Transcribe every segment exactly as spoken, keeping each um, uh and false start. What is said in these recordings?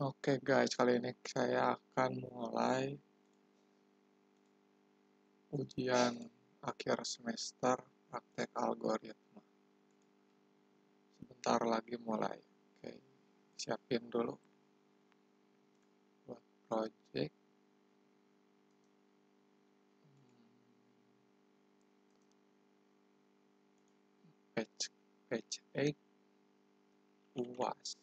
Oke guys, kali ini saya akan mulai ujian akhir semester praktek algoritma. Sebentar lagi mulai. Oke, siapin dulu buat project. Page, page delapan, U A S.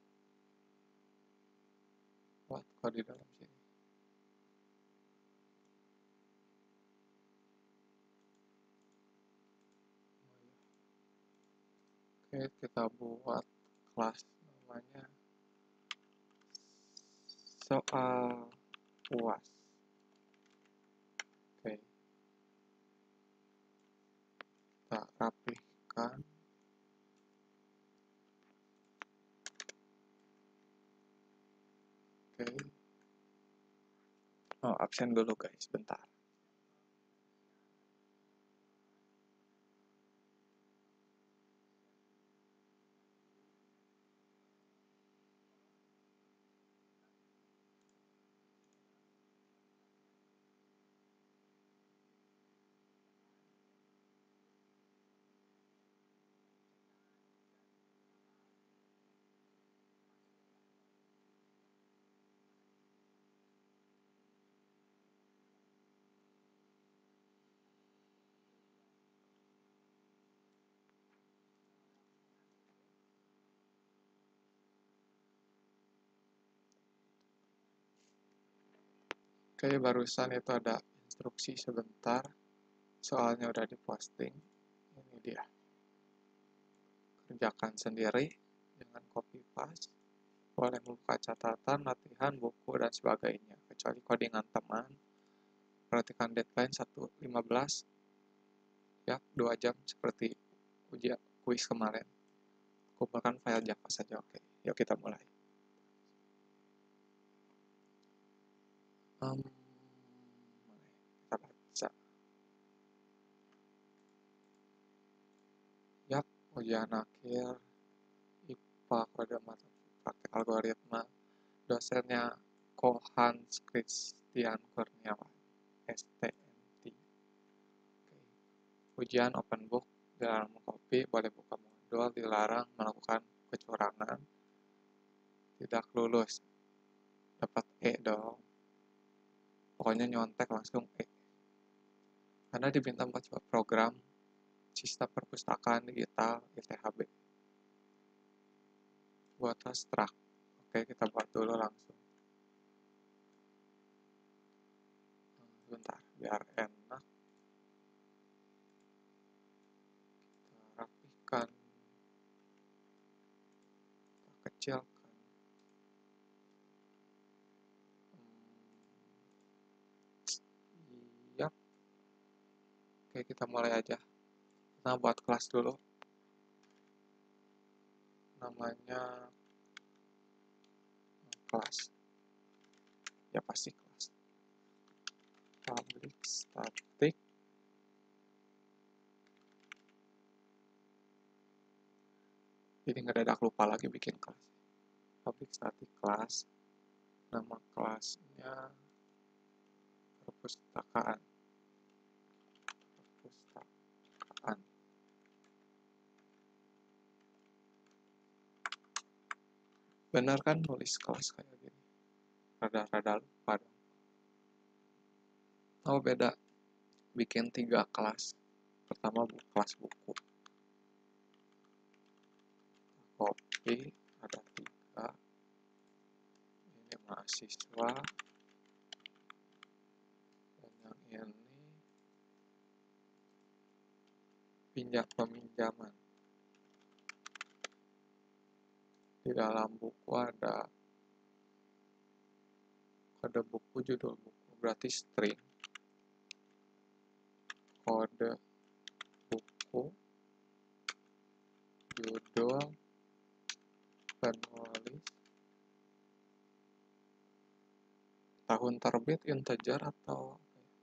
What, kok di dalam sini? Oke, kita buat kelas namanya soal U A S. Oke, kita rapihkan. Oke. Oh, absen dulu guys, bentar. Oke, barusan itu ada instruksi sebentar. Soalnya udah diposting. Ini dia. Kerjakan sendiri dengan copy paste. Boleh membuka catatan, latihan, buku, dan sebagainya. Kecuali codingan teman. Perhatikan deadline satu lima belas. Ya, dua jam seperti ujian kuis kemarin. Kumpulkan file Java saja. Oke, yuk kita mulai. Um, kita baca. Yap, ujian akhir I P A kode mata praktek algoritma. Dosennya Kohans Christian Kurniawan, S T M T. Oke. Ujian open book, dilarang mengcopy, boleh buka modul, dilarang melakukan kecurangan. Tidak lulus, dapat E dong. Pokoknya nyontek langsung E. Karena diminta membuat program sistem perpustakaan digital I T H B. Buat abstrak. Oke, kita buat dulu langsung. Bentar, biar enak. Kita rapihkan. Kita kecilkan. Hmm. Yap. Oke, kita mulai aja. Kita buat kelas dulu. Namanya kelas. Ya pasti kelas. Public static. Jadi ngedadak lupa lagi bikin kelas. Public static class. Nama kelasnya perpustakaan. Perpustakaan. Benar kan nulis kelas kayak gini? Rada-rada lupa dong. Oh beda. Bikin tiga kelas. Pertama kelas buku. Copy. Ada tiga. Ini mahasiswa. Dan yang ini pinjam peminjaman. Di dalam buku ada kode buku, judul buku, berarti string. Kode buku, judul, penulis, tahun terbit integer atau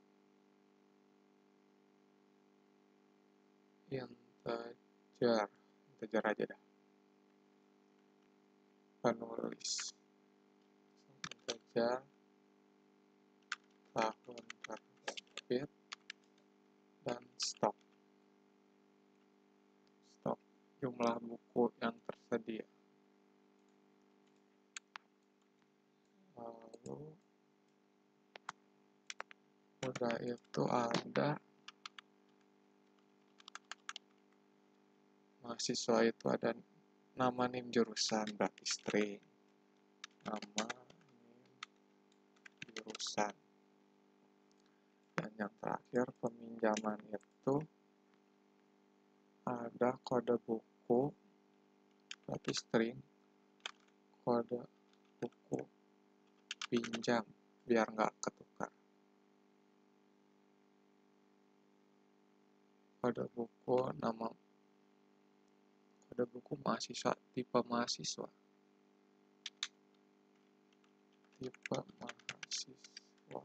integer, integer aja dah. Penulis. integer, tahun terbit, dan stok. Stok jumlah buku yang tersedia. Lalu udah itu ada mahasiswa itu ada nama nim jurusan, berarti string. Nama nim jurusan. Dan yang terakhir peminjaman itu ada kode buku, berarti string, kode buku pinjam, biar nggak ketukar. Kode buku nama, kode buku mahasiswa, tipe mahasiswa, tipe mahasiswa,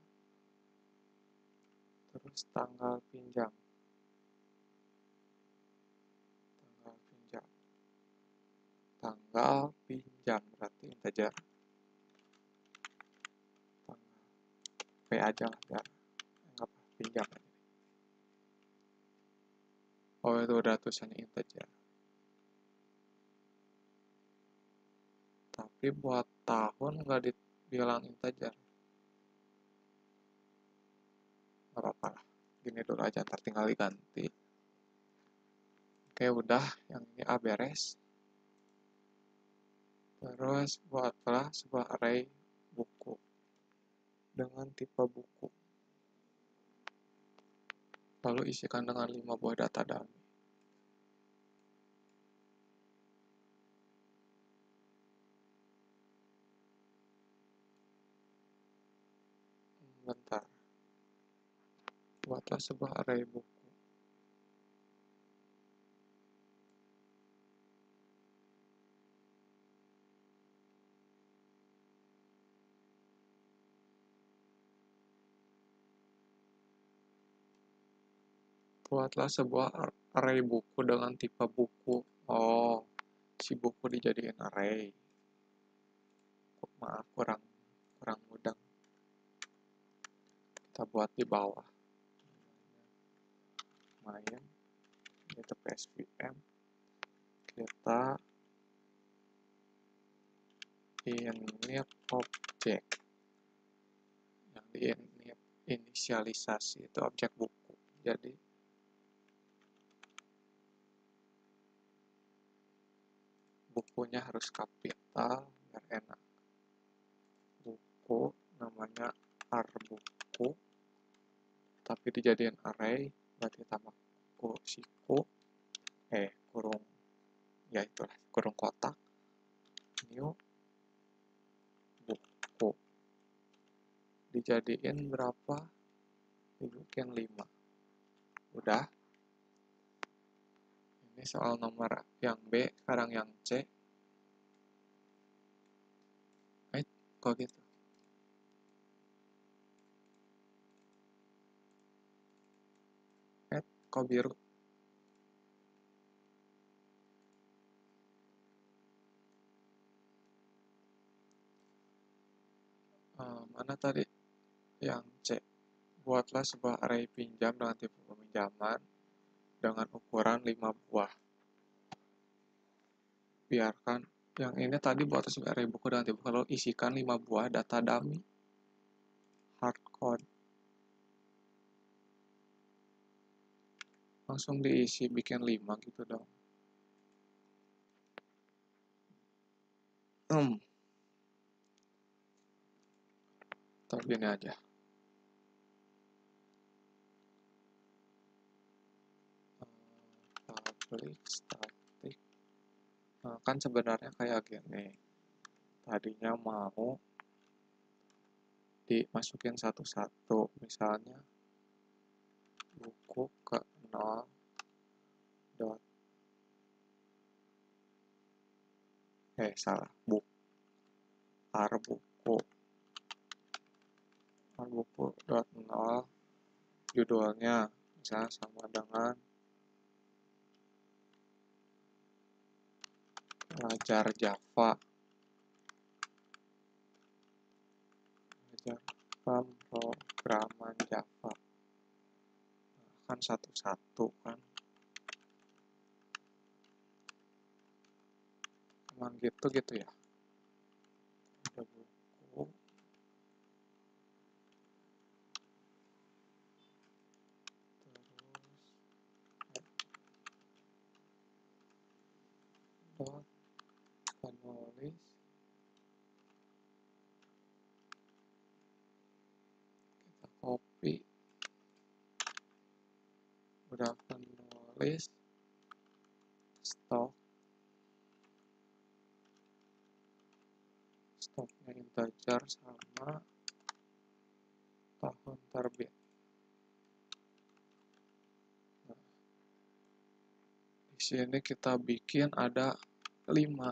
terus tanggal pinjam, tanggal pinjam, tanggal pinjam berarti integer, tanggal P aja lah biar nggak pinjam aja. Oh itu udah tulisannya integer. Tapi buat tahun nggak dibilang integer. Nggak apa-apa lah. Gini dulu aja, ntar tinggal diganti. Oke udah, yang ini A beres. Terus buatlah sebuah array buku dengan tipe buku. Lalu isikan dengan lima buah data dummy. Bentar. Buatlah sebuah array buku. Buatlah sebuah array buku dengan tipe buku. Oh, si buku dijadiin array. Maaf, kurang kurang mudah. Kita buat di bawah. Main, itu P S V M. Kita init object. Yang di init inisialisasi itu objek buku. Jadi bukunya harus kapital biar enak. Buku namanya arbuku, tapi dijadiin array, berarti tambah buku siku, eh kurung, ya itulah kurung kotak, new buku. Dijadiin berapa? Dibikin lima. Udah. Ini soal nomor yang B, sekarang yang C. Eh, kok gitu? Eh, kok biru? Uh, mana tadi? Yang C. Buatlah sebuah array pinjam dengan tipe peminjaman dengan ukuran lima buah. Biarkan yang ini tadi buat sebuah array buku dengan tipe, kalau isikan lima buah data dummy. Hardcode. Langsung diisi, bikin lima gitu dong. Hmm. Atau gini aja. Public static. Nah, kan sebenarnya kayak gini. Tadinya mau dimasukin satu-satu. Misalnya buku ke nol dot eh salah buk arbuku arbuku dot nol judulnya misalnya sama dengan belajar Java. pemrograman Java. Nah, kan satu-satu kan. Emang gitu-gitu ya. Ada buku. Terus dot penulis. Kita copy. Udah penulis. Stok. Stoknya integer sama tahun terbit. Nah, di sini kita bikin ada lima,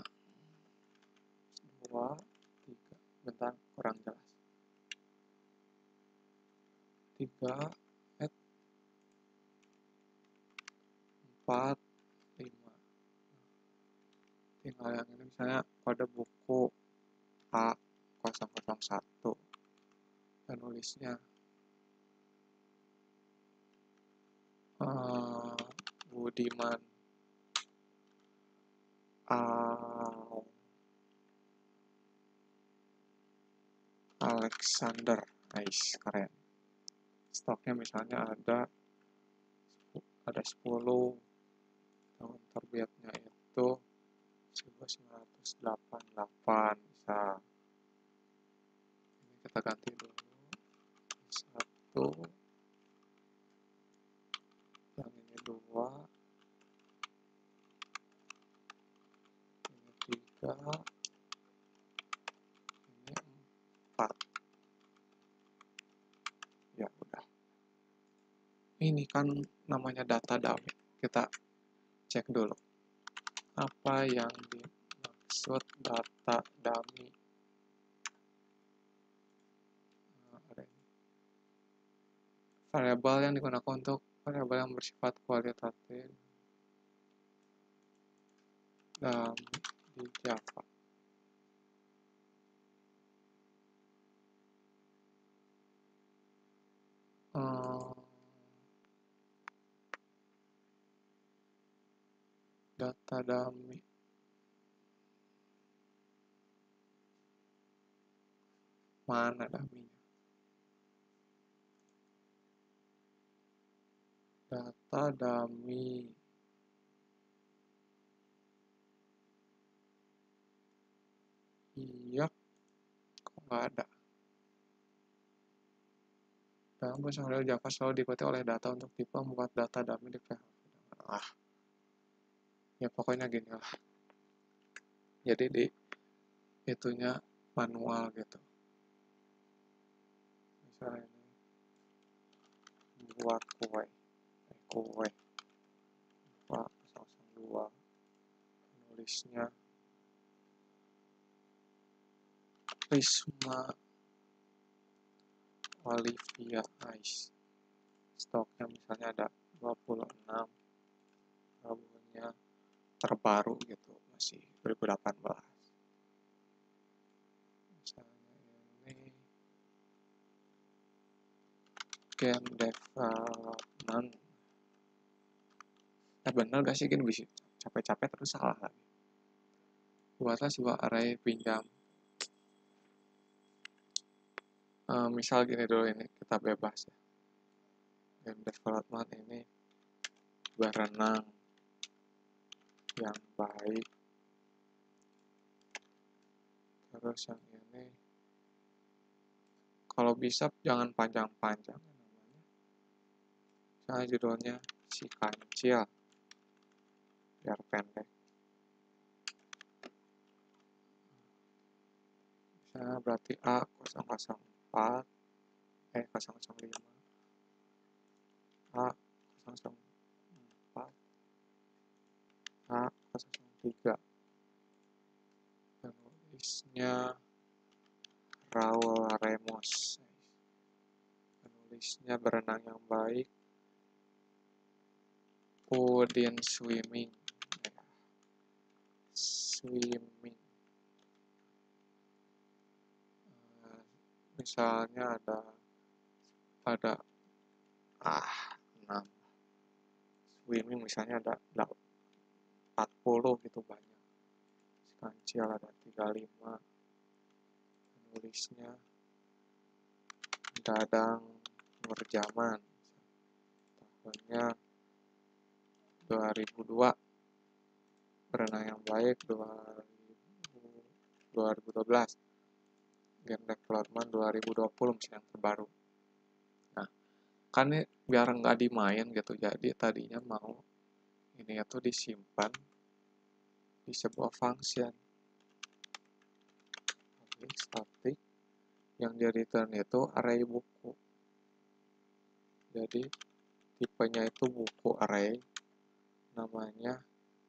dua, tiga, bentar kurang jelas. tiga, empat, lima. Tinggal yang ini misalnya kode buku A nol nol satu. Penulisnya uh, Budiman Al Alexander. Nice, keren. Stoknya misalnya ada ada sepuluh. Tahun terbitnya itu seribu sembilan ratus delapan puluh delapan. Bisa. Ini kita ganti dulu. Satu. Yang ini dua. Ini tiga. Ini empat. Ya udah. Ini kan namanya data dummy. Kita cek dulu. Apa yang dimaksud data dummy? Nah, ada ini. Variabel yang digunakan untuk variabel yang bersifat kualitatif dalam di Java. Hmm, data dummy. Mana dummy-nya? Data dummy. Iya, kok nggak ada? Dalam bahasa Java selalu diikuti oleh data untuk tipe membuat data dummy di P H P. Ah, ya pokoknya gini lah. Jadi di itunya manual gitu. Misalnya ini buat kue, kue, Pak nol nol dua, penulisnya Risma Olivia Ice. Stoknya misalnya ada dua puluh enam, rabunya terbaru gitu, masih dua ribu delapan belas. Misalnya ini game development. Eh bener gak sih gini bisa capek-capek terus salah lagi. Buatlah sebuah array pinjam. Uh, misal gini dulu, ini kita bebas ya. Game development ini berenang yang baik. Terus yang ini kalau bisa jangan panjang-panjang namanya. Misalnya judulnya si kancil, biar pendek. Misalnya berarti A nol nol empat, eh nol nol lima, A nol nol empat, A nol nol tiga. Penulisnya Raul Ramos. Penulisnya berenang yang baik. Udin swimming. Swimming. misalnya ada ada ah enam swimming misalnya ada empat puluh gitu banyak. Kancil ada tiga puluh lima, penulisnya Dadang Nurjaman, tahunnya dua ribu dua, berenang yang baik dua ribu dua belas, game development dua ribu dua puluh misalnya yang terbaru. Nah, kan ini biar nggak dimain gitu, jadi tadinya mau ini itu disimpan di sebuah function public static yang di return itu array buku. Jadi tipenya itu buku array, namanya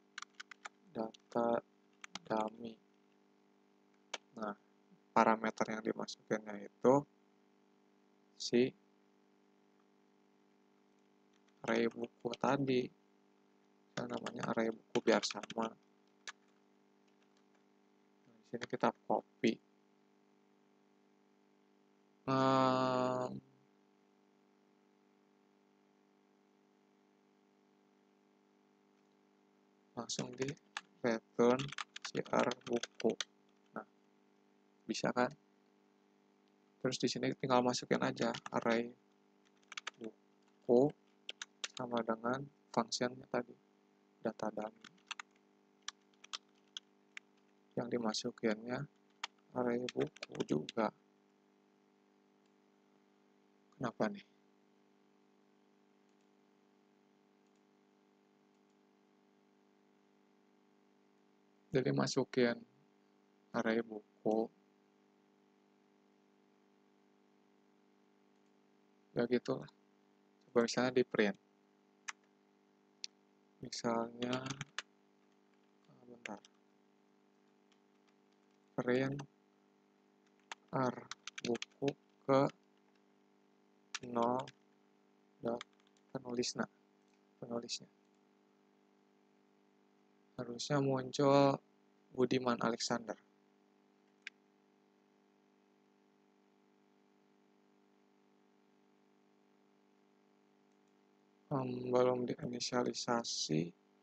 data dummy. Nah, parameter yang dimasukinnya itu si array buku tadi, yang namanya array buku biar sama. Nah, di sini kita copy. Hmm, langsung di return cr buku. Nah, bisa kan? Terus di sini tinggal masukin aja array buku sama dengan functionnya tadi, data dummy. Yang dimasukinnya array buku juga. Kenapa nih? Jadi masukin array buku. Ya gitulah. Coba misalnya di print. Misalnya, bentar. Print r buku ke nol dan penulisnya. Penulisnya. Harusnya muncul Budiman Alexander. Um, belum diinisialisasi.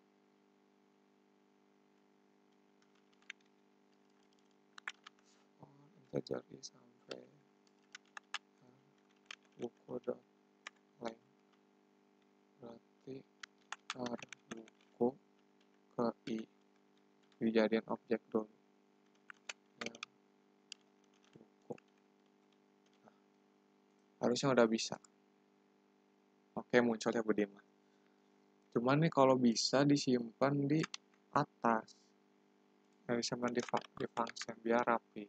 Oh, integer i sampai buku dot length. Berarti r buku ke i dijadiin objek dulu. Ya, buku. Nah, harusnya udah bisa. Oke, munculnya Budiman. Cuman nih kalau bisa disimpan di atas. Nah, disimpan di, di function biar rapi.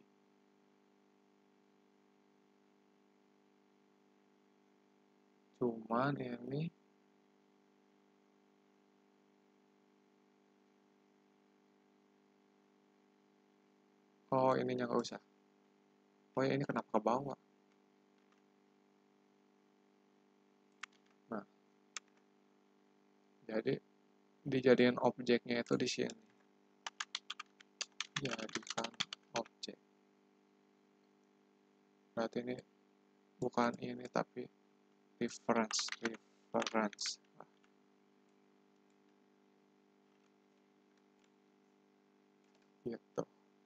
Cuman ini oh, ininya nggak usah. Oh ya, ini kenapa ke bawah? Nah, jadi dijadikan objeknya itu di sini. Jadikan objek. Berarti ini bukan ini tapi reference, reference. Nah, gitu.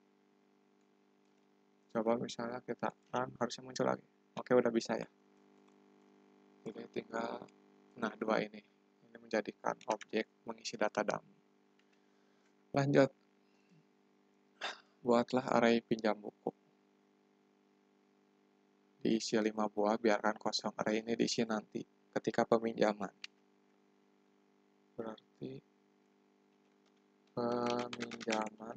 Coba misalnya kita run, harusnya muncul lagi. Oke, udah bisa ya. Jadi tinggal, nah dua ini. Ini menjadikan objek mengisi data dummy. Lanjut. Buatlah array pinjam buku. Diisi lima buah, biarkan kosong. Array ini diisi nanti ketika peminjaman. Berarti peminjaman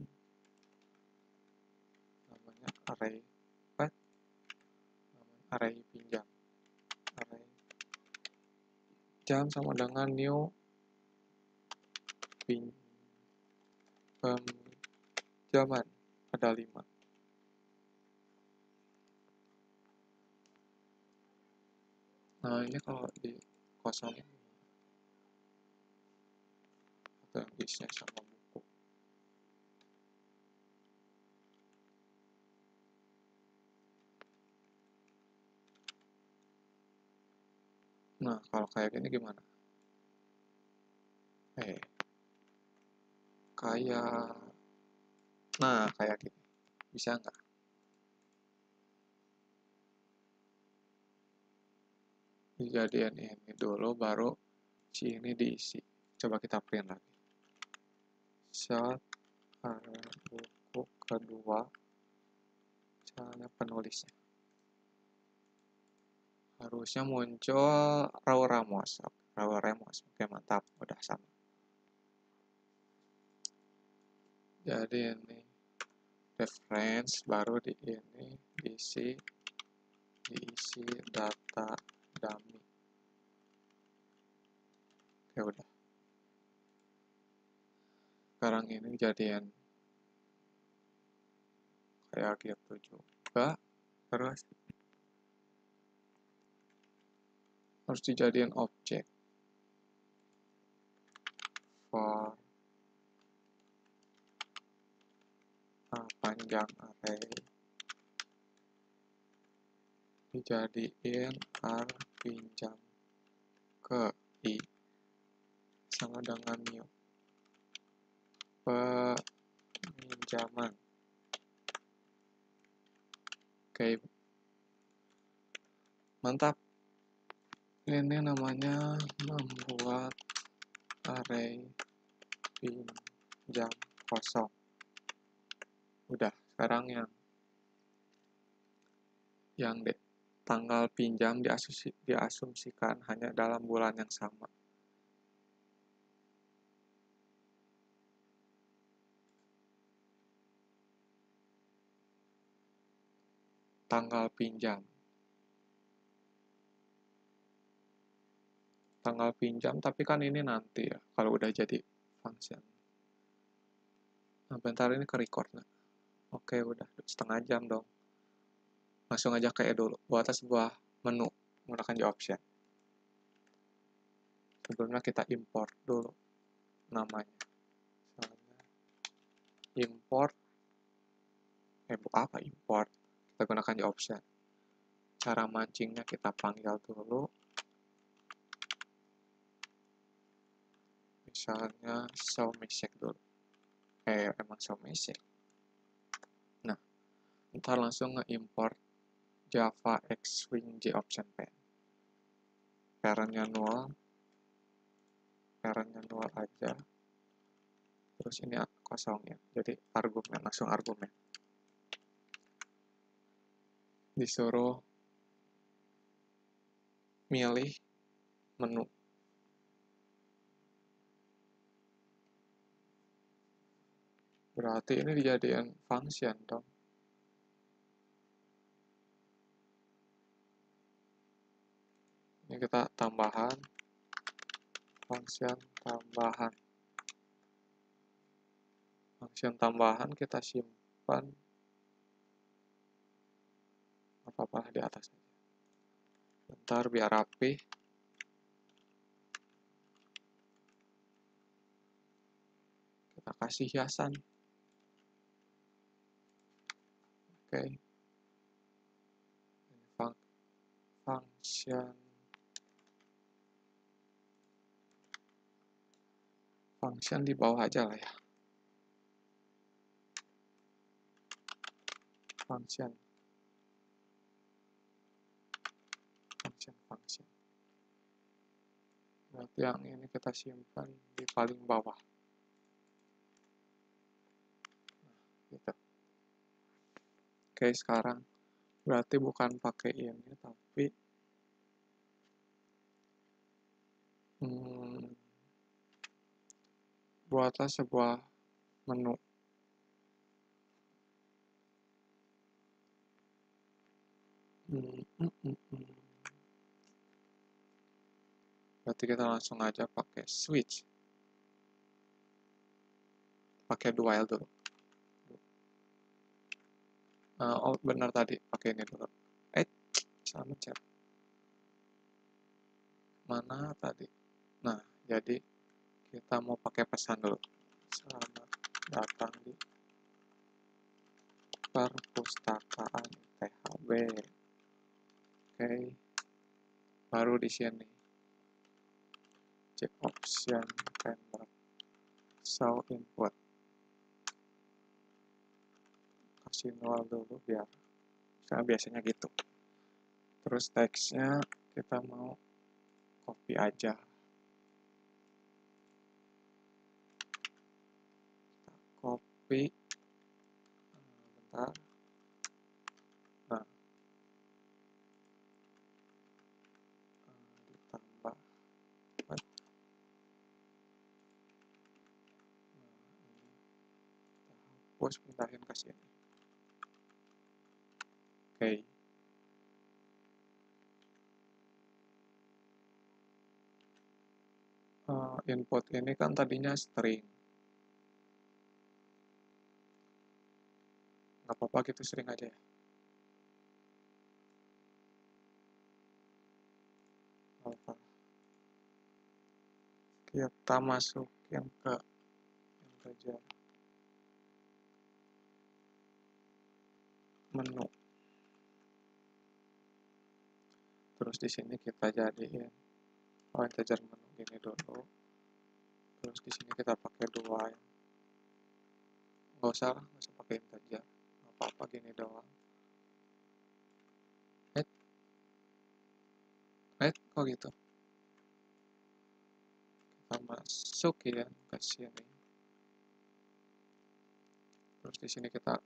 namanya array what? Namanya array pinjam. Array pinjam sama dengan new pin peminjaman, ada lima. Nah, ini kalau di kosongin atau yang isinya sama buku. Nah, kalau kayak gini gimana? Eh, kayak, nah kayak gini, bisa nggak? Dijadiin ini dulu, baru si ini diisi. Coba kita print lagi. Shot buku kedua, misalnya penulisnya. Harusnya muncul Raul Ramos. Raul Ramos, oke mantap, udah sama. Jadi ini reference, baru di ini diisi, diisi data dummy. Oke udah. Sekarang ini jadian kayak gitu juga, terus harus dijadiin objek for uh, panjang array, dijadiin r pinjam ke i sama dengan new peminjaman. Oke, mantap. Ini namanya membuat array pinjam kosong. Udah, sekarang yang yang de, tanggal pinjam diasumsi, diasumsikan hanya dalam bulan yang sama. Tanggal pinjam. Tanggal pinjam, tapi kan ini nanti ya, kalau udah jadi function. Nah, bentar ini ke record nah. Oke, udah setengah jam dong. Langsung aja kayak dulu. Buat sebuah menu menggunakan the option. Sebelumnya kita import dulu namanya. Misalnya import, eh apa import? Kita gunakan the option. Cara mancingnya kita panggil dulu. Misalnya show message dulu. Eh, emang show message. Nah, ntar langsung nge-import Java X-Swing J option pen. Parentnya nol, parentnya nol aja. Terus ini kosong ya, jadi argumen, langsung argumen. Disuruh milih menu. Berarti ini dijadikan function dong. Ini kita tambahan, function tambahan. Function tambahan kita simpan apa-apa di atas aja. Bentar biar rapi. Kita kasih hiasan. Oke. Ini fun function function di bawah aja lah ya. Function function function. Berarti yang ini kita simpan di paling bawah. Nah, gitu. Oke, sekarang berarti bukan pakai ini, tapi hmm, buatlah sebuah menu. Hmm, hmm, hmm, hmm. Berarti kita langsung aja pakai switch. Pakai do while dulu. Uh, oh, benar tadi. Pakai ini dulu. Eh, salah mencet. Mana tadi? Nah, jadi kita mau pakai pesan dulu. Selamat datang di perpustakaan T H B. Oke. Baru di sini Check option convert show input, kasih nol dulu biar karena biasanya gitu. Terus teksnya kita mau copy aja, kita copy bentar. Nah, ditambah nah, ini kita hapus, pindahin ke sini. Oke, okay. uh, input ini kan tadinya string, nggak apa-apa gitu, string aja ya. Apa? Kita masukin ke integer menu. Terus di sini kita jadiin oh integer menu gini dulu. Terus di sini kita pakai dua ya. Nggak usah lah, nggak usah pakai integer. Nggak apa-apa gini doang. Right? Right? Kok gitu? Kita masukin ke sini. Terus di sini kita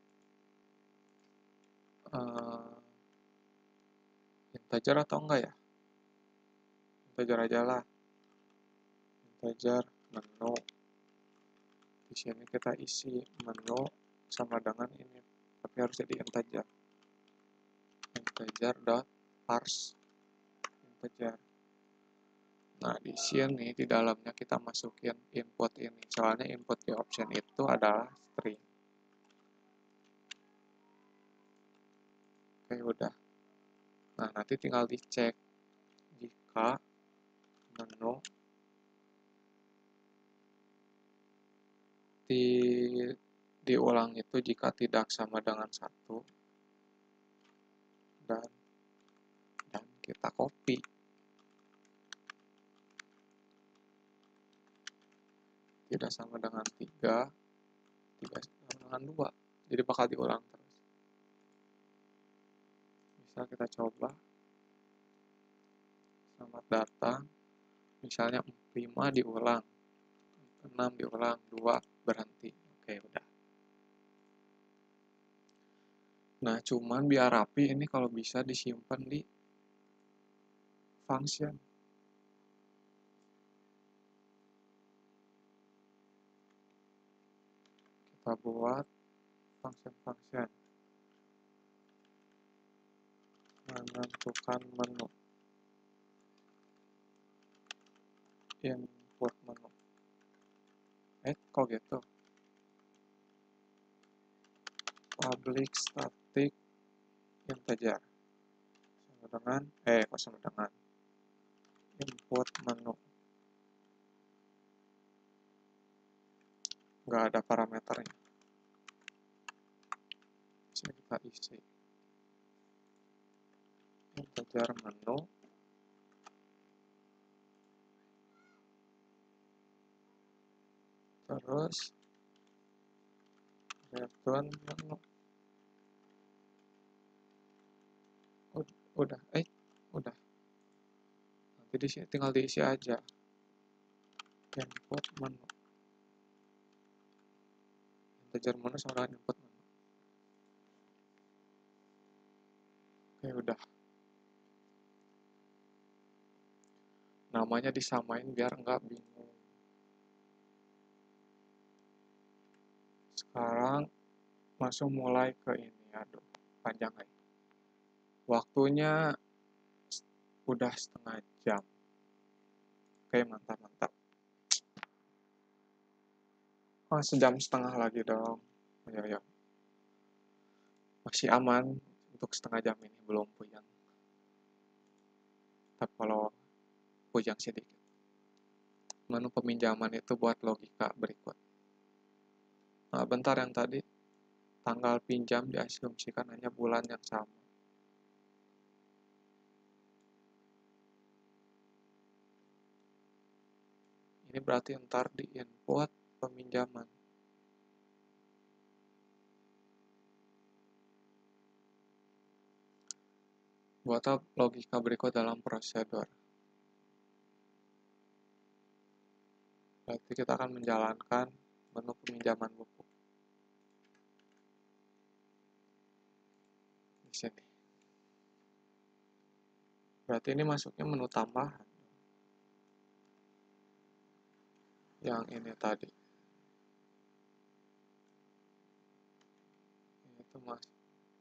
uh, integer atau enggak ya? Integer aja lah. Integer menu. Di sini kita isi menu sama dengan ini, tapi harus jadi integer. Integer dot parse integer. Nah, di sini di dalamnya kita masukin input ini. Soalnya input di option itu adalah string. Oke, udah. Nah, nanti tinggal dicek jika menu di diulang itu jika tidak sama dengan satu dan dan kita copy. Tidak sama dengan tiga, tidak sama dengan dua. Jadi bakal diulang terus. Bisa kita coba. Selamat datang. Misalnya lima diulang, enam diulang, dua berhenti. Oke, udah. Nah, cuman biar rapi ini kalau bisa disimpan di function. Kita buat function-function. Menentukan menu. Input menu. Eh, kok gitu? Public static integer. Sama dengan, eh, kok sama dengan input menu. Nggak ada parameternya. Bisa kita isi. Integer menu. Terus return menu. Udah, eh, udah. Nanti di sini tinggal diisi aja. Input menu. Integer menu sama dengan input menu. Oke, udah. Namanya disamain biar nggak bingung. Sekarang langsung mulai ke ini. Aduh, panjang ya. Waktunya udah setengah jam. Oke, mantap-mantap. Oh, sejam setengah lagi dong. Ayo, ayo. Masih aman untuk setengah jam ini, belum puyeng. Tapi kalau puyeng sedikit. Menu peminjaman itu buat logika berikut. Nah, bentar yang tadi. Tanggal pinjam diasumsikan hanya bulan yang sama. Ini berarti ntar di input peminjaman. Buat logika berikut dalam prosedur. Berarti kita akan menjalankan menu peminjaman buku. Di sini. Berarti ini masuknya menu tambahan. Yang ini tadi. Ini tuh masuk.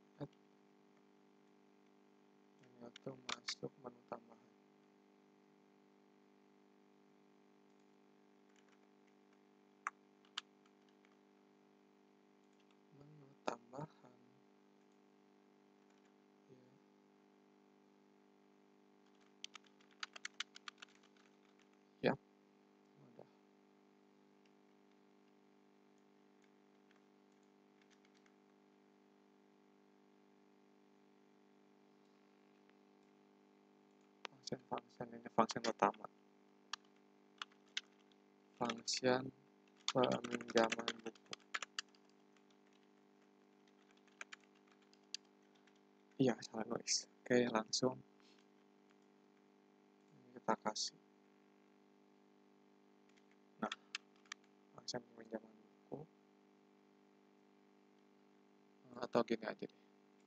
Ini tuh masuk menu tambahan. Menu tambahan. Ya. Yap. Udah. Function ini function utama. Function peminjaman buku. Iya, salah nulis. Oke, langsung kita kasih. Nah, function peminjaman buku. Atau gini aja deh.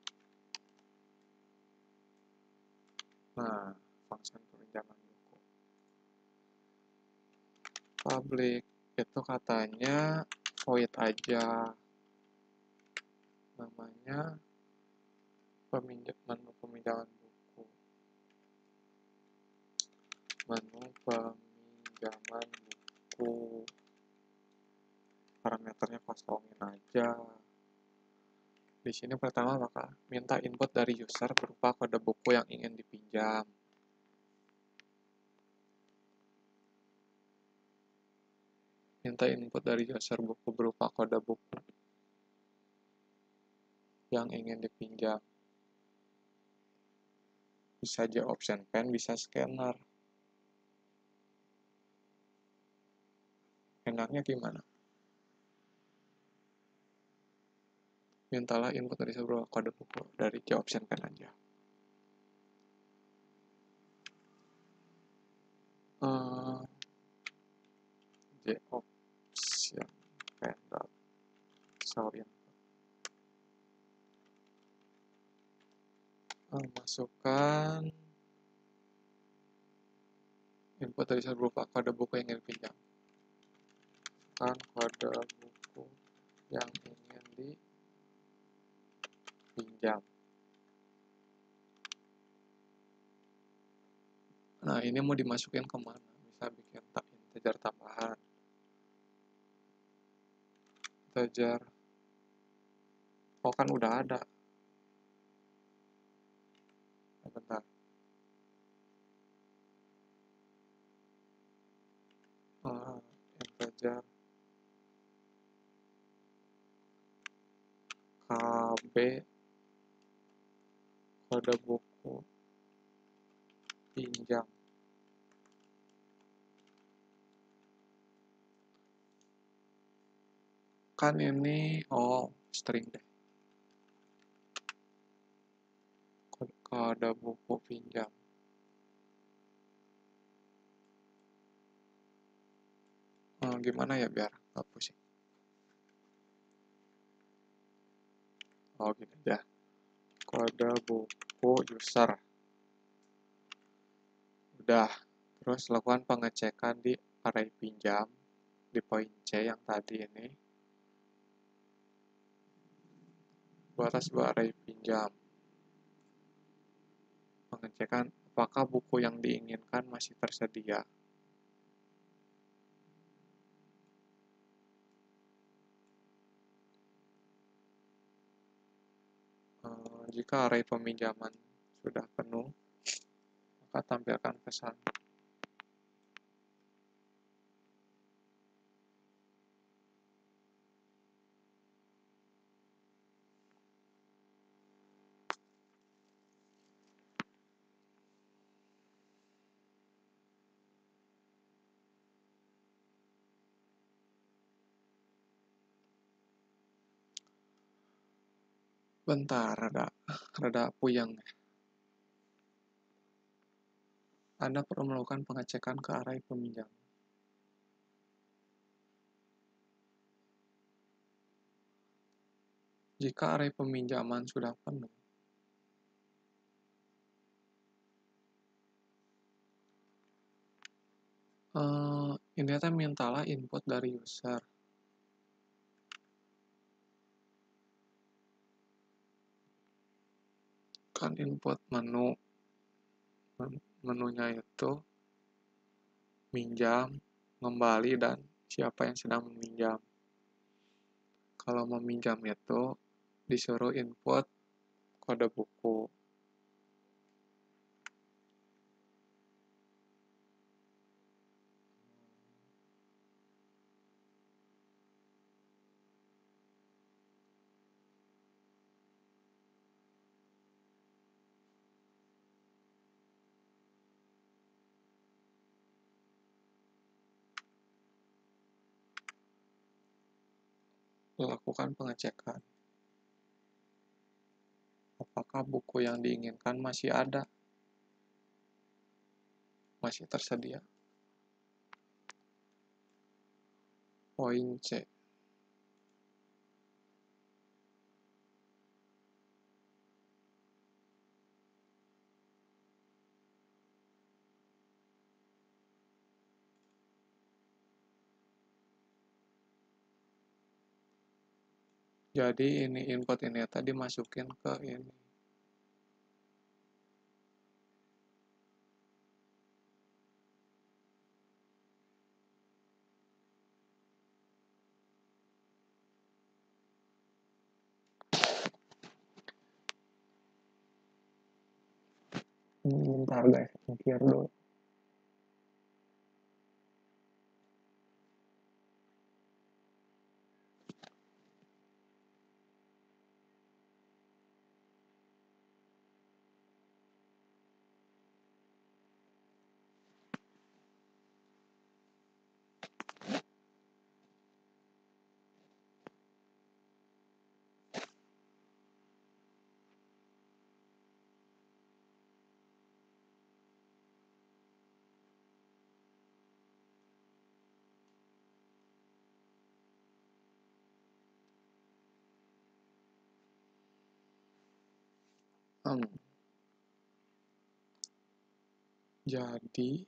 Nah, function peminjaman buku. Public itu katanya void aja. Namanya peminjam menu peminjaman buku. Menu peminjaman buku. Parameternya kosongin aja. Di sini pertama bakal minta input dari user berupa kode buku yang ingin dipinjam. Minta input dari user buku berupa kode buku yang ingin dipinjam. Bisa aja option pen, bisa scanner. Enaknya gimana? Mintalah input dari sebuah kode buku dari J option pen aja. Uh, J option pen dot show input. Uh, masukkan input dari sebuah kode buku yang ingin dipinjam. Kan kode buku yang ingin dipinjam. Nah, ini mau dimasukin kemana? Bisa bikin tak integer tambahan. Integer. Oh, kan udah ada. Bentar. Uh, integer. K B kode buku pinjam. Kan ini oh string deh. Kode, kode buku pinjam. Oh, gimana ya biar nggak pusing? Oh gini aja. Kode buku user. Udah. Terus lakukan pengecekan di array pinjam di poin C yang tadi ini. Buat sebuah array pinjam. Pengecekan apakah buku yang diinginkan masih tersedia. Uh, jika array peminjaman sudah penuh, maka tampilkan pesan. Bentar, rada, rada puyeng. Anda perlu melakukan pengecekan ke array peminjam. Jika array peminjaman sudah penuh, eh, ini teh mintalah input dari user. Kan input menu, menunya itu minjam, kembali, dan siapa yang sedang meminjam. Kalau meminjam itu disuruh input kode buku. Lakukan pengecekan. Apakah buku yang diinginkan masih ada? Masih tersedia? Poin C. Jadi ini input ini tadi masukin ke ini. Bentar guys, mikir dulu. Hmm. Jadi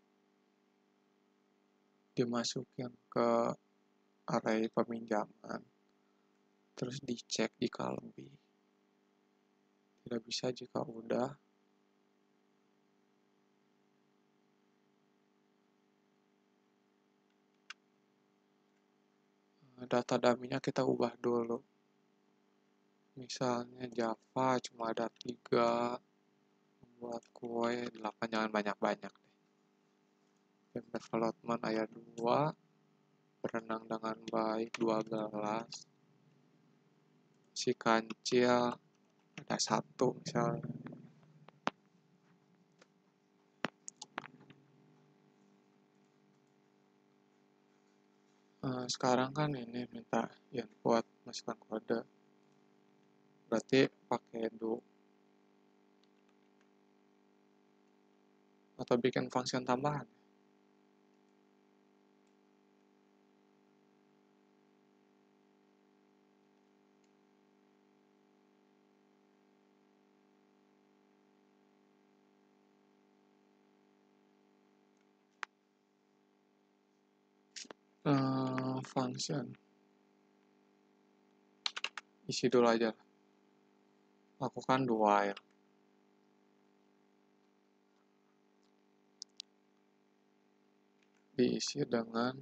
dimasukin ke array peminjaman, terus dicek jika lebih. Tidak bisa jika udah. Data dummy-nya kita ubah dulu. Misalnya Java cuma ada tiga, membuat kue delapan, jangan banyak-banyak deh. Game development ayat dua, berenang dengan baik dua gelas, si kancil ada satu misalnya. Uh, sekarang kan ini minta input masukkan kode, berarti pakai do atau bikin function tambahan. Uh, function isi dulu aja, lakukan do while. Diisi dengan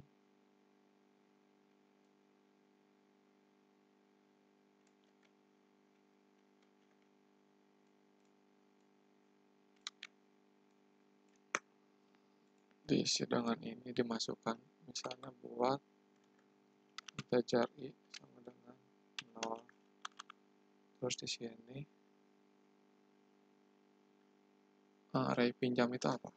diisi dengan ini, dimasukkan misalnya buat integer i sama dengan nol. Terus di sini uh, array pinjam itu apa?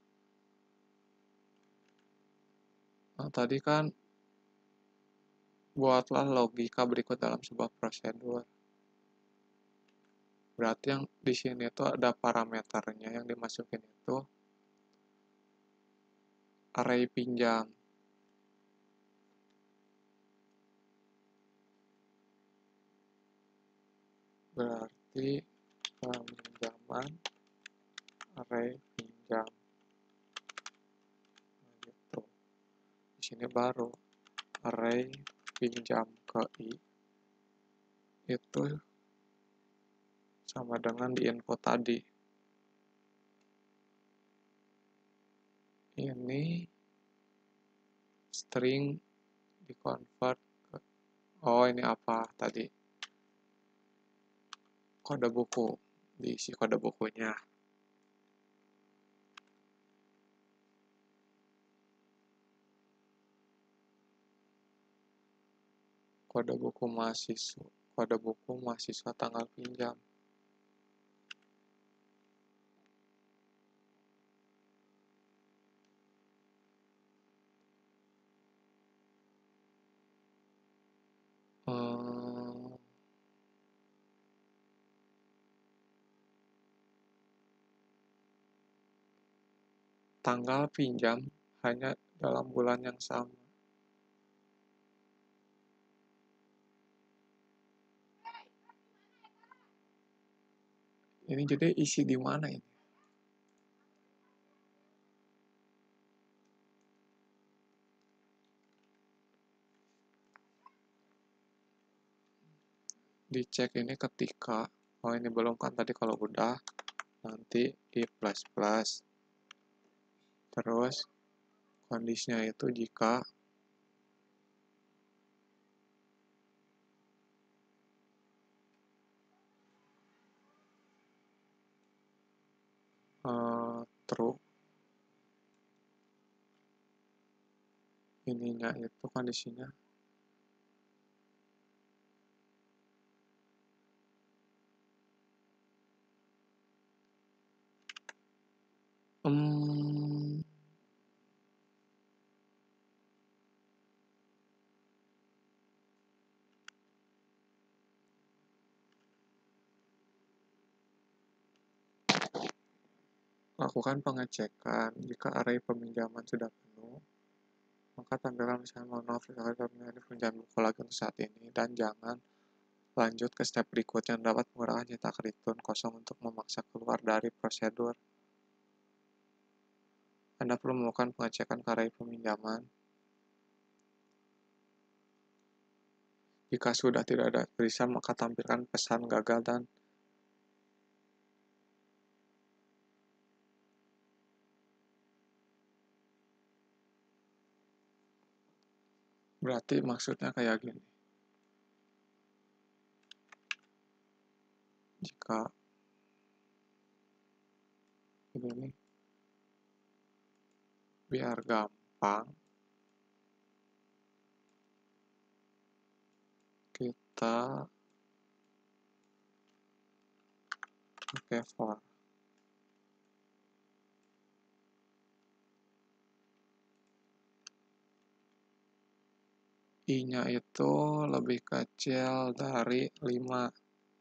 Nah, tadi kan Buatlah logika berikut dalam sebuah prosedur. Berarti yang di sini tuh ada parameternya yang dimasukin itu array pinjam. Berarti peminjaman array pinjam. Nah, gitu. Di sini baru array pinjam ke i itu sama dengan di info tadi. Ini string di convert ke, oh ini apa tadi? Kode buku, diisi kode bukunya. Kode buku mahasiswa, kode buku mahasiswa tanggal pinjam. Hmm, tanggal pinjam hanya dalam bulan yang sama. Ini jadi isi di mana ini? Dicek ini ketika, oh ini belum kan tadi, kalau udah nanti i plus plus. Terus kondisinya itu jika uh, true, ininya itu kondisinya hmm, lakukan pengecekan. Jika array peminjaman sudah penuh, maka tampilkan misalnya mohon maaf ini pinjam buku lagi untuk saat ini, dan jangan lanjut ke step berikutnya yang dapat menggunakan cetak return kosong untuk memaksa keluar dari prosedur. Anda perlu melakukan pengecekan ke array peminjaman. Jika sudah tidak ada tulisan, maka tampilkan pesan gagal dan berarti maksudnya kayak gini. Jika ini biar gampang, kita pakai for. I-nya itu lebih kecil dari lima.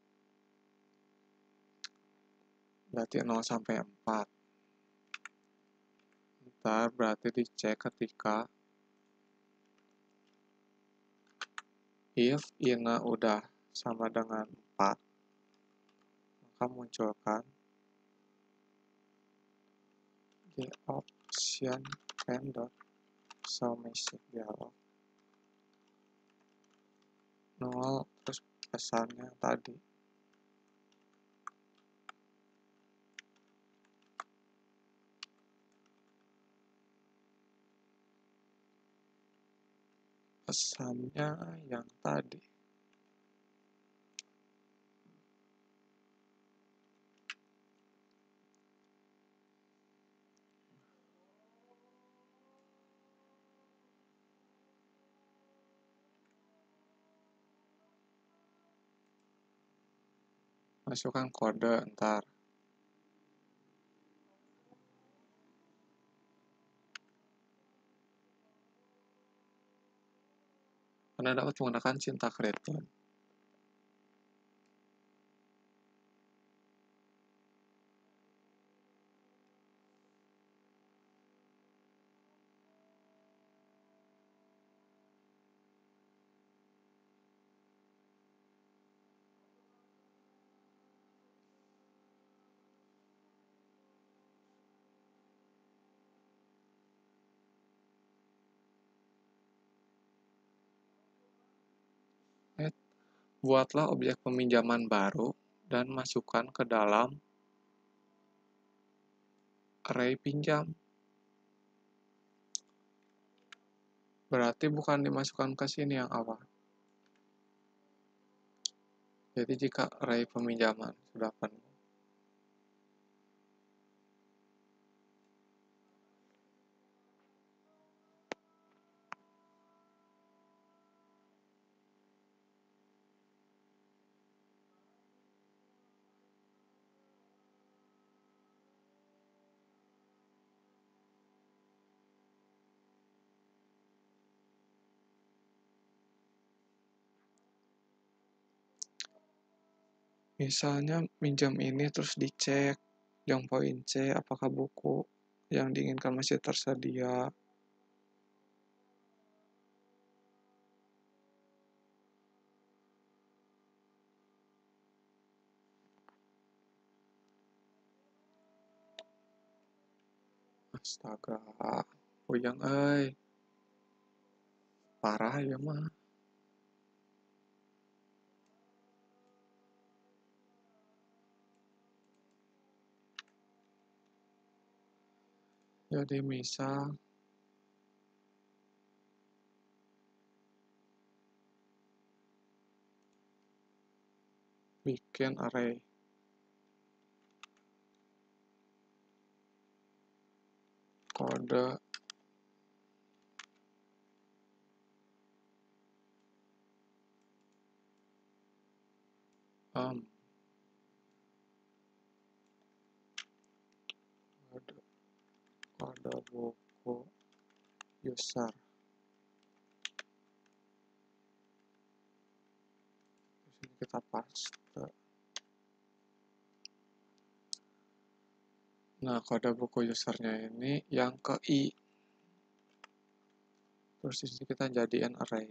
Berarti nol sampai empat. Ntar berarti dicek ketika if i-nya udah sama dengan empat, maka munculkan the option vendor show message dialog nol, terus pesannya tadi. Pesannya yang tadi. Masukkan kode ntar. Anda dapat menggunakan sintak return. Buatlah objek peminjaman baru dan masukkan ke dalam array pinjam. Berarti bukan dimasukkan ke sini yang awal. Jadi jika array peminjaman sudah penuh, misalnya minjam ini terus dicek yang poin C apakah buku yang diinginkan masih tersedia. Astaga, puyeng euy. Parah ya mah. Jadi misal bikin array kode um, kode, kode buku user. Di sini kita paste. Nah, kode buku usernya ini yang ke I. Terus di sini kita jadiin array.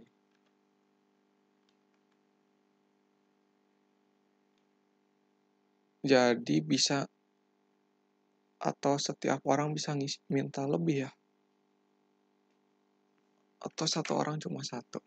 Jadi bisa atau setiap orang bisa ngisi, minta lebih ya. Atau satu orang cuma satu.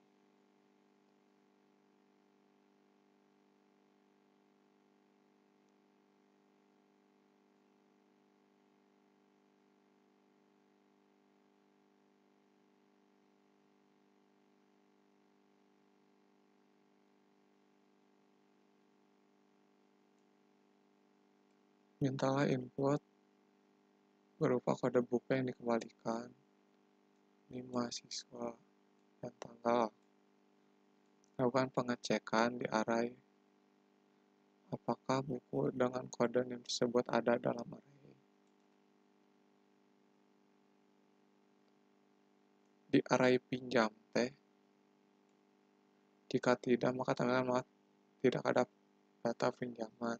Mintalah input berupa kode buku yang dikembalikan. Ini mahasiswa dan tanggal. Lakukan pengecekan di array apakah buku dengan kode name tersebut ada dalam array. Di array pinjam teh, jika tidak maka tanda tidak ada data pinjaman.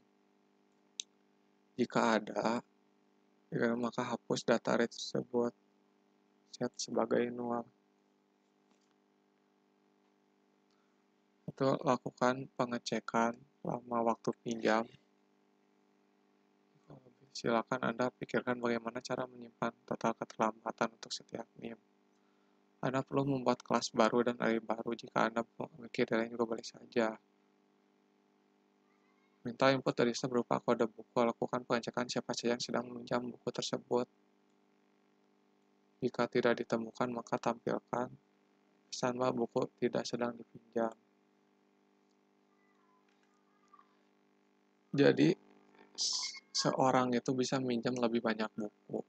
Jika ada, maka hapus data array tersebut, set sebagai null. Itu lakukan pengecekan lama waktu pinjam. Silakan Anda pikirkan bagaimana cara menyimpan total keterlambatan untuk setiap nim. Anda perlu membuat kelas baru dan array baru. Jika Anda memiliki delay juga boleh saja. Minta input dari list berupa kode buku. Lakukan pengecekan siapa saja yang sedang meminjam buku tersebut. Jika tidak ditemukan, maka tampilkan pesan bahwa buku tidak sedang dipinjam. Jadi, seorang itu bisa minjam lebih banyak buku.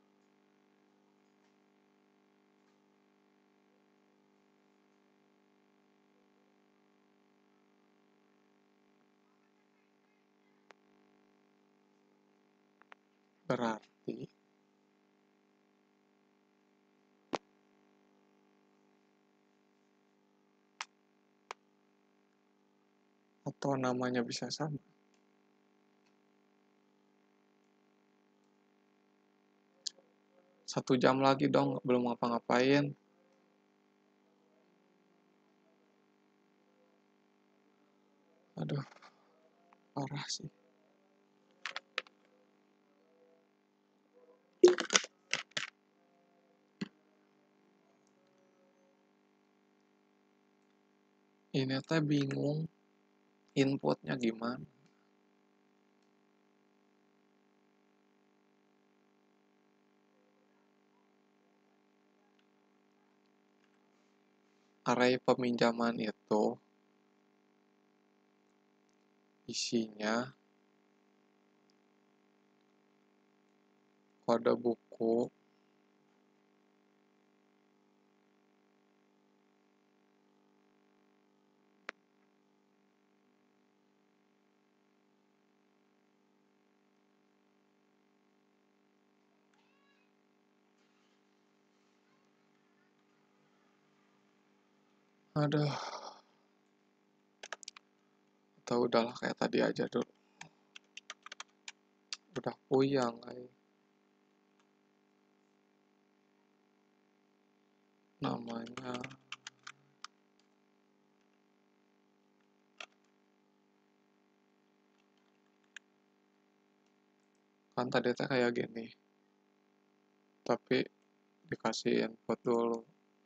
Berarti Atau namanya bisa sama? Satu jam lagi dong, belum ngapa-ngapain. Aduh, parah sih. Ini teh bingung inputnya gimana. Array peminjaman itu isinya kode buku, aduh, atau udahlah kayak tadi aja dulu. Udah puyang kayak. Namanya kan tadi teh kayak gini, tapi dikasih input dulu.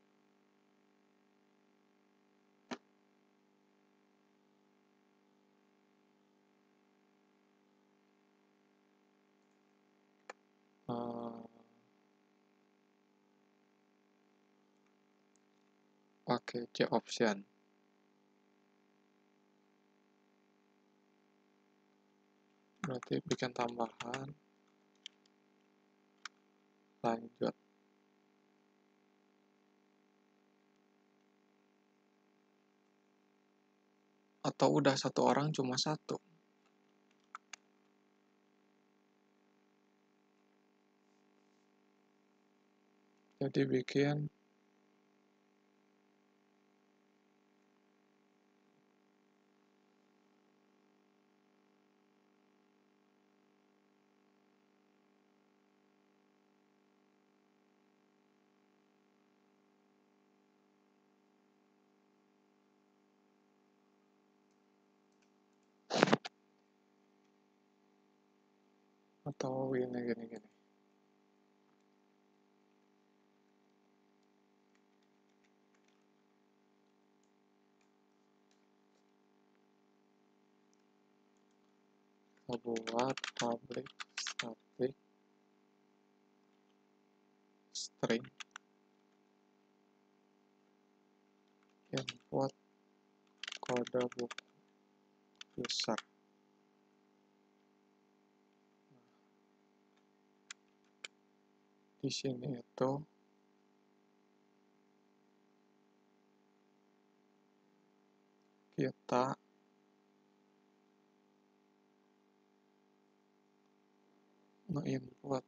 Uh, pakai C option. Berarti bikin tambahan, lanjut. Atau udah satu orang cuma satu. Jadi bikin atau ini gini gini. Kita buat public static string input kode buku user. Di sini itu kita nge-input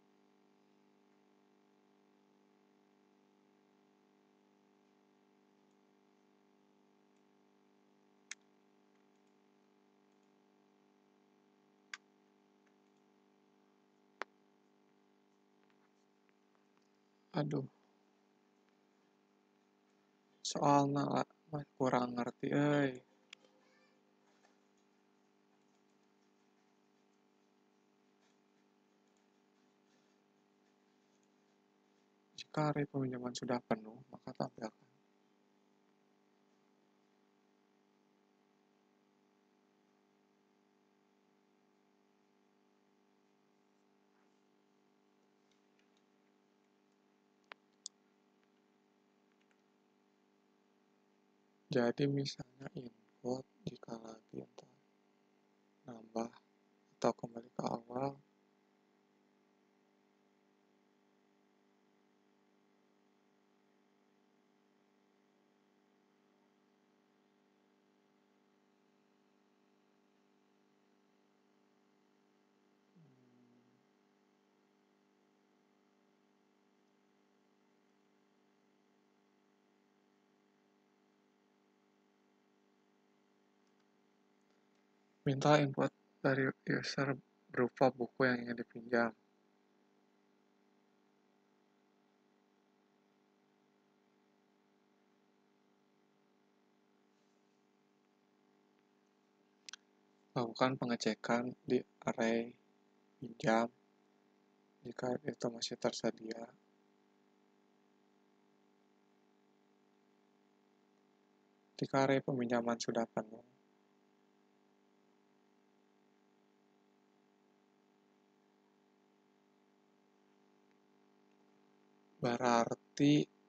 aduh, soalnya lah kurang ngerti euy. Jika array peminjaman sudah penuh, maka tampilkan. Jadi misalnya input jika lagi entah nambah atau kembali ke awal, Minta input dari user berupa buku yang ingin dipinjam. Lakukan pengecekan di array pinjam jika itu masih tersedia. Jika array peminjaman sudah penuh, berarti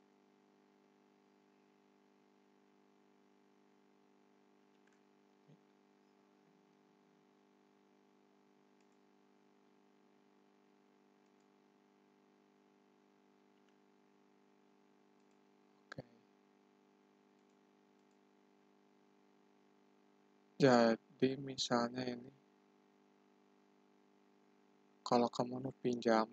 oke. Jadi misalnya ini, kalau kamu mau pinjam,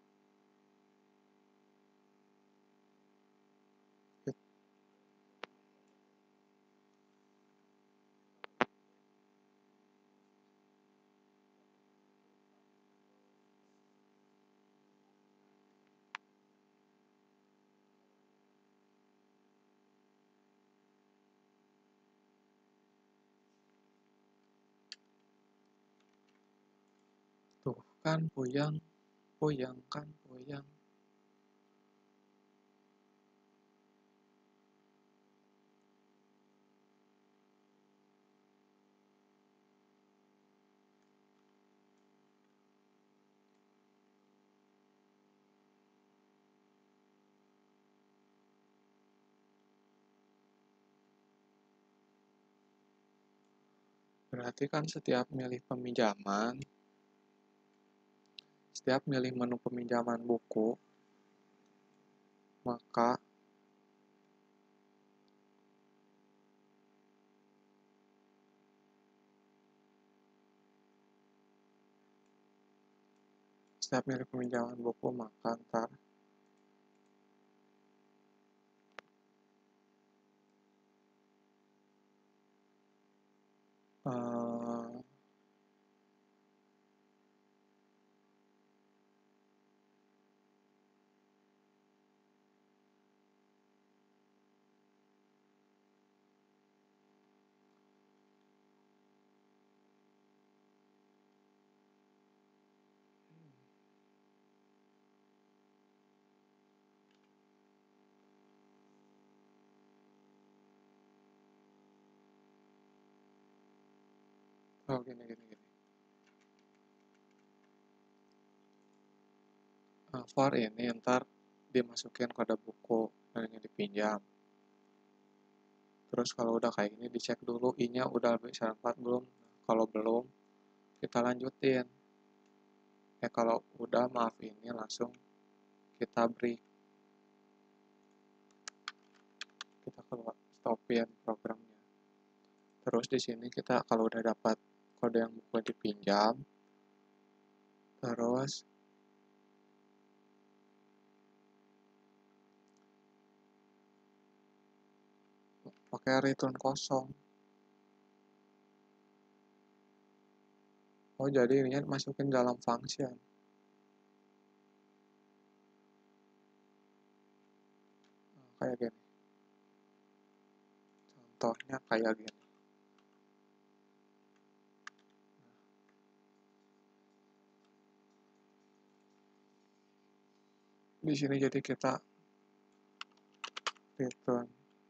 tuh kan puyang, puyang kan puyang. Berarti kan setiap milih peminjaman, setiap milih menu peminjaman buku, maka setiap milih peminjaman buku, maka ntar uh, oh gini gini gini. Uh, for ini ntar dimasukin kode buku yang ingin dipinjam. Terus kalau udah kayak gini dicek dulu i-nya udah bisa empat belum. Kalau belum, kita lanjutin. Eh kalau udah maaf ini langsung kita break. Kita keluar stopin programnya. Terus di sini kita kalau udah dapat kode yang buku dipinjam, terus pakai return kosong. Oh jadi ininya masukin dalam function. Nah, kayak gini. Contohnya kayak gini. Di sini jadi kita return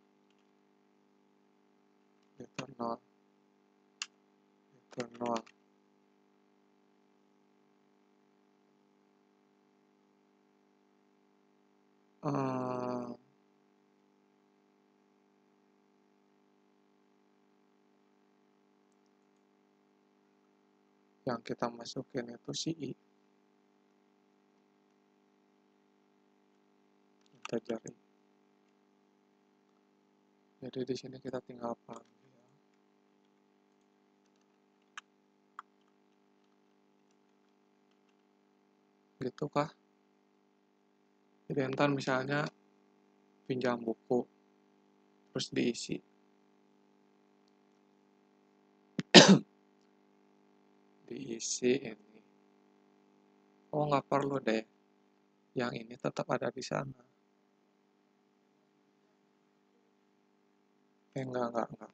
return nol return nol. Uh, yang kita masukin itu si i integer i. Jadi di sini kita tinggal panggil. Gitu kah? Jadi ntar misalnya pinjam buku terus diisi diisi ini. Oh, nggak perlu deh. Yang ini tetap ada di sana. Eh, enggak, enggak, enggak.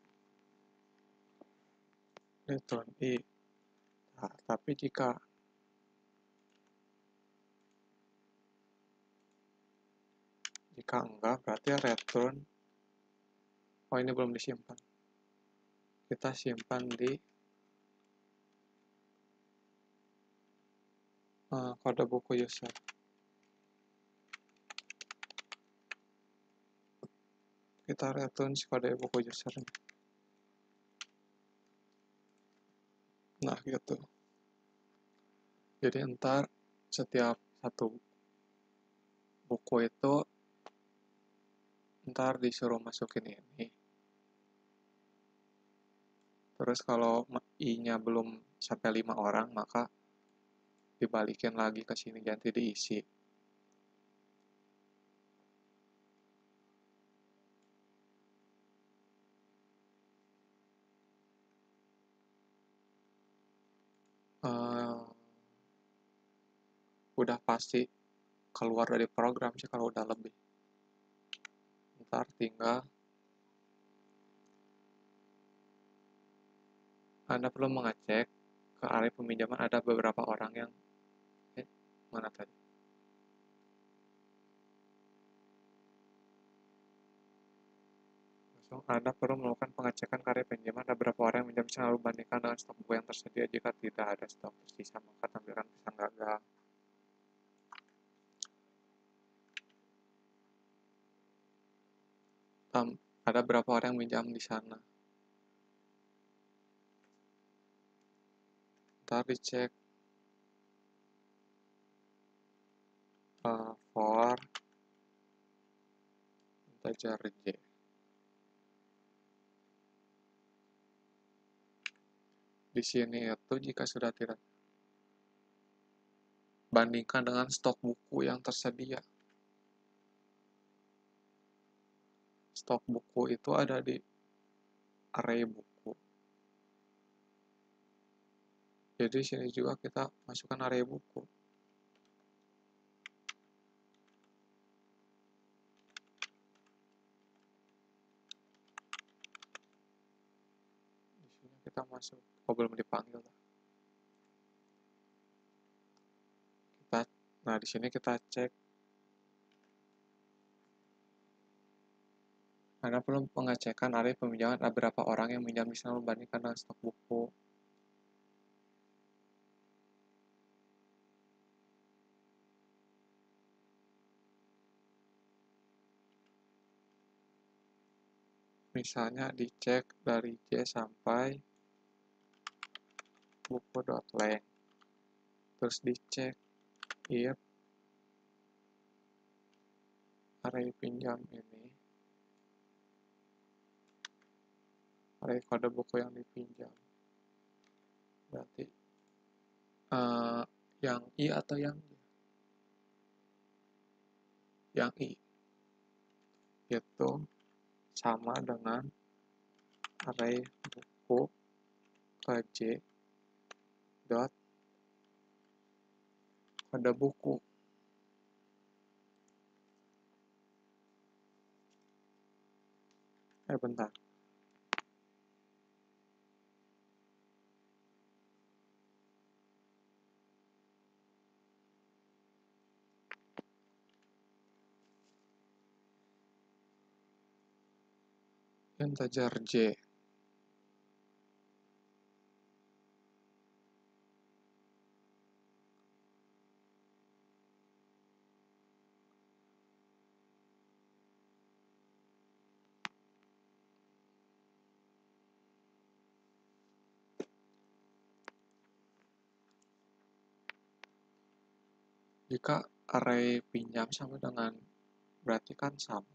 Return I. Nah, tapi jika jika enggak, berarti return. Oh, ini belum disimpan. Kita simpan di uh, kode buku user. Kita return kode buku user. Nah, gitu. Jadi ntar setiap satu buku itu ntar disuruh masukin ini. Terus kalau I-nya belum sampai lima orang, maka dibalikin lagi ke sini, ganti diisi. Uh, udah pasti keluar dari program sih kalau udah lebih. Ntar tinggal Anda perlu mengecek ke area peminjaman ada beberapa orang yang eh, mana tadi? Anda perlu melakukan pengecekan ke area pinjaman ada beberapa orang yang minjam lalu bandingkan dengan stok buku yang tersedia. Jika tidak ada stok tersisa, maka tampilkan pesan gagal. Um, ada berapa orang yang minjam di sana? Ntar dicek uh, for integer J. Di sini itu jika sudah tidak bandingkan dengan stok buku yang tersedia. Stok buku itu ada di array buku. Jadi sini juga kita masukkan array buku. Di sini kita masuk. Oh, belum dipanggil. Kita, nah di sini kita cek. Anda perlu pengecekan area peminjaman ada berapa orang yang minjam di sana membandingkan dengan stok buku. Misalnya dicek dari J sampai buku.length. Terus dicek if array pinjam ini, array kode buku yang dipinjam. Berarti uh, yang I atau yang J? Yang I. Itu sama dengan array buku ke J dot kode buku. Eh bentar. Integer J. Jika array pinjam sama dengan berarti kan sama.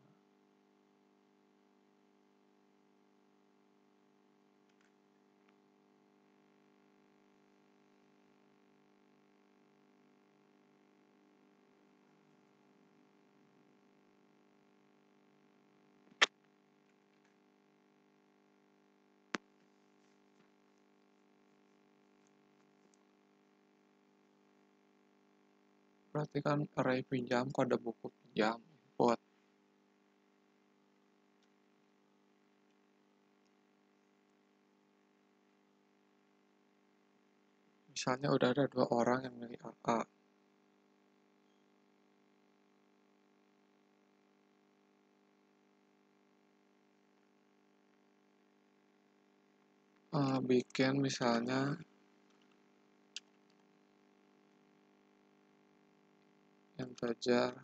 Berarti kan array pinjam kode buku pinjam input. Misalnya udah ada dua orang yang milih A A. Uh, bikin misalnya integer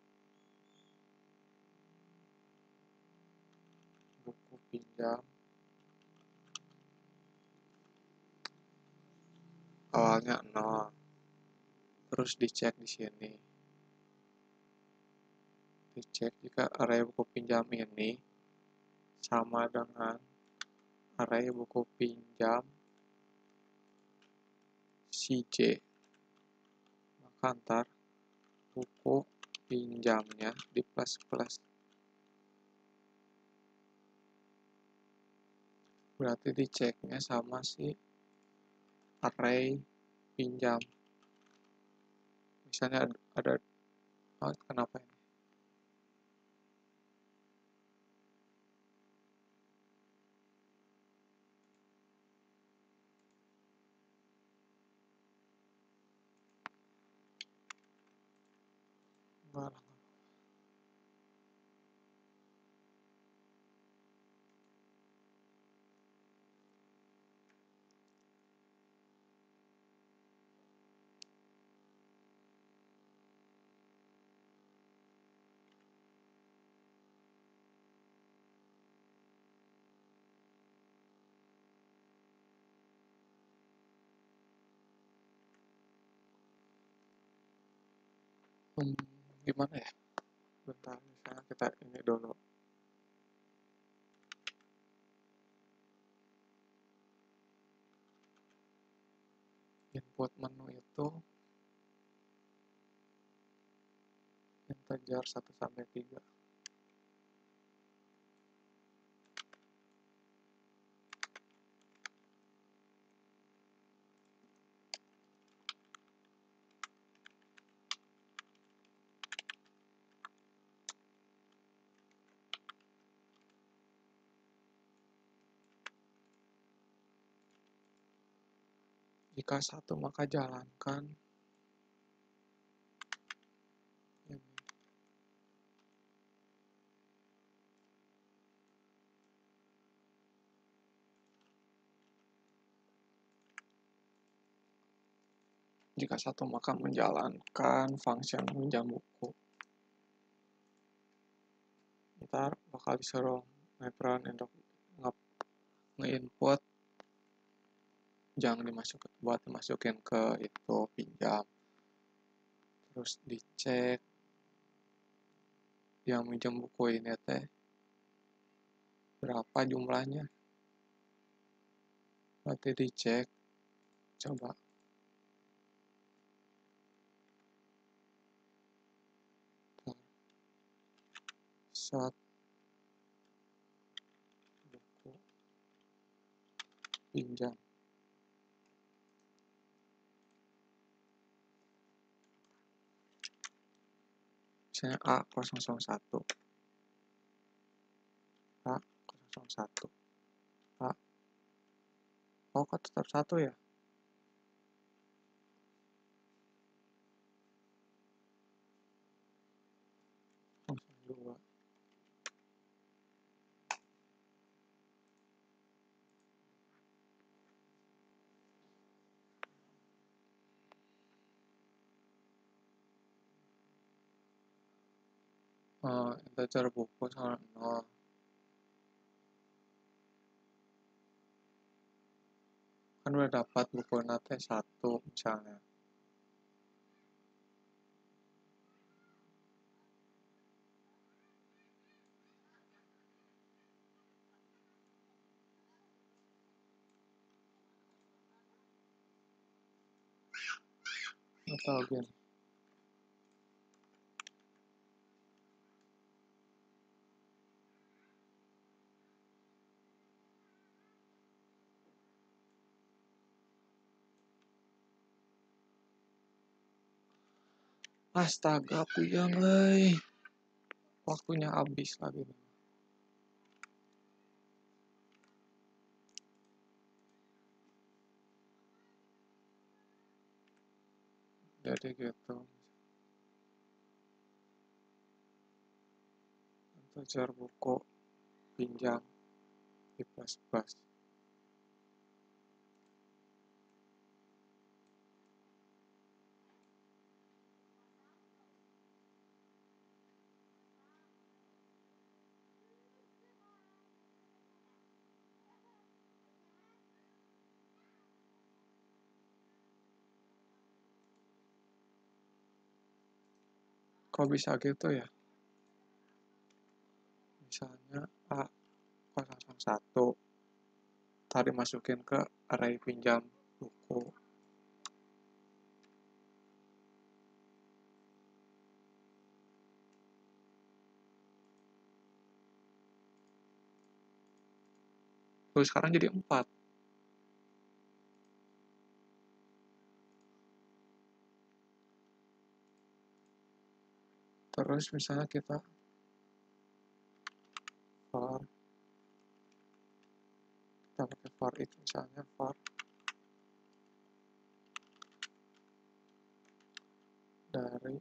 buku pinjam awalnya nol, terus dicek di sini, dicek jika array buku pinjam ini sama dengan array buku pinjam C J, maka ntar buku pinjamnya di plus plus, berarti diceknya sama si array pinjam. Misalnya ada, ada oh, kenapa ini? Enggak lah. Hmm, gimana ya? Bentar, misalnya kita ini dulu. Input menu itu integer satu sampai tiga. Jika satu maka jalankan ini. Jika satu maka menjalankan function pinjam buku. Ntar bakal disuruh nge-run untuk nge-input, jangan dimasukin buat dimasukin ke itu pinjam. Terus dicek yang minjem buku ini teh berapa jumlahnya. Berarti dicek, coba set buku pinjam. Misalnya A nol nol satu, A nol nol satu, A, oh kok tetap satu ya? nol dua. Uh, integer buku sama nol. Kan udah dapat buku nate satu misalnya. Atau gini. Astaga, puyeng euy. Waktunya habis lagi. Jadi gitu. Belajar buku, pinjam di plus-plus. Kok bisa gitu ya? Misalnya A nol satu tadi masukin ke array pinjam buku. Terus sekarang jadi empat. Terus misalnya kita for kita pakai for each, misalnya for dari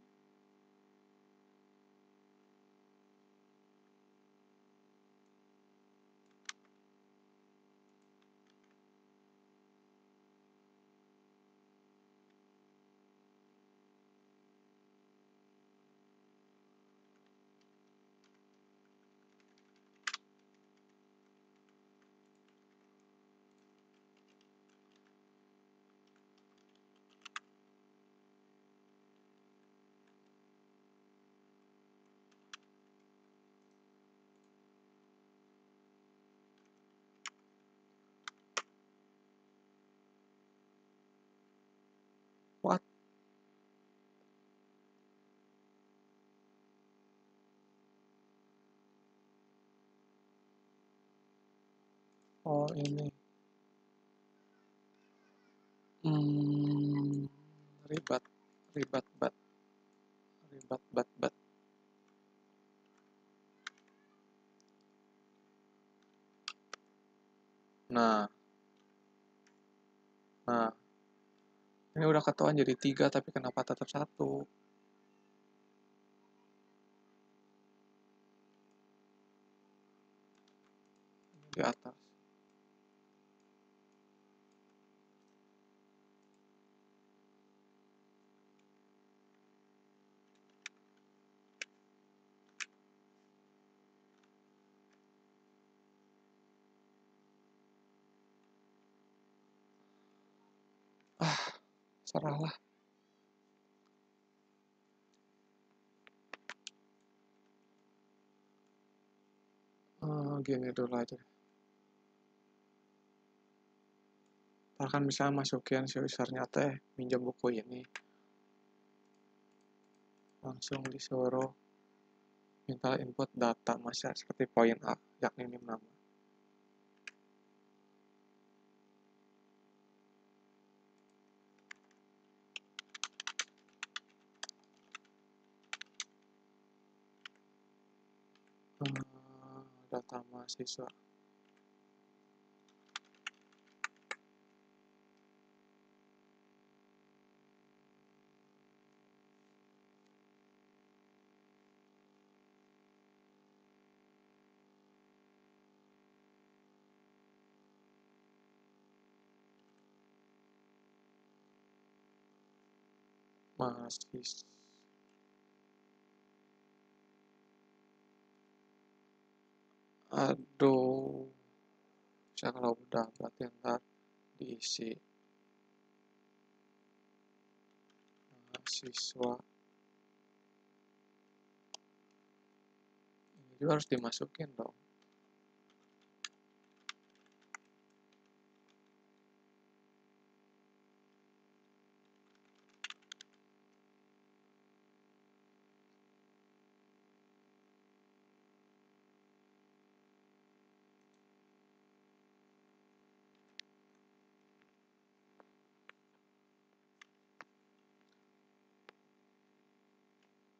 what? Oh ini. Hmm, ribat, ribat bat, ribat bat bat. Nah, nah, ini udah ketahuan jadi tiga, tapi kenapa tetap satu? Di atas. Ah, serahlah. Oh, gini dulu aja. Bahkan bisa masukin si usernya teh minjem buku ini. Langsung disuruh minta input data masih seperti poin A, yakni nim nama. Hmm, data mahasiswa. Mahasiswa. Aduh. Bisa kalau udah berarti ntar diisi mahasiswa. Ini juga harus dimasukin dong.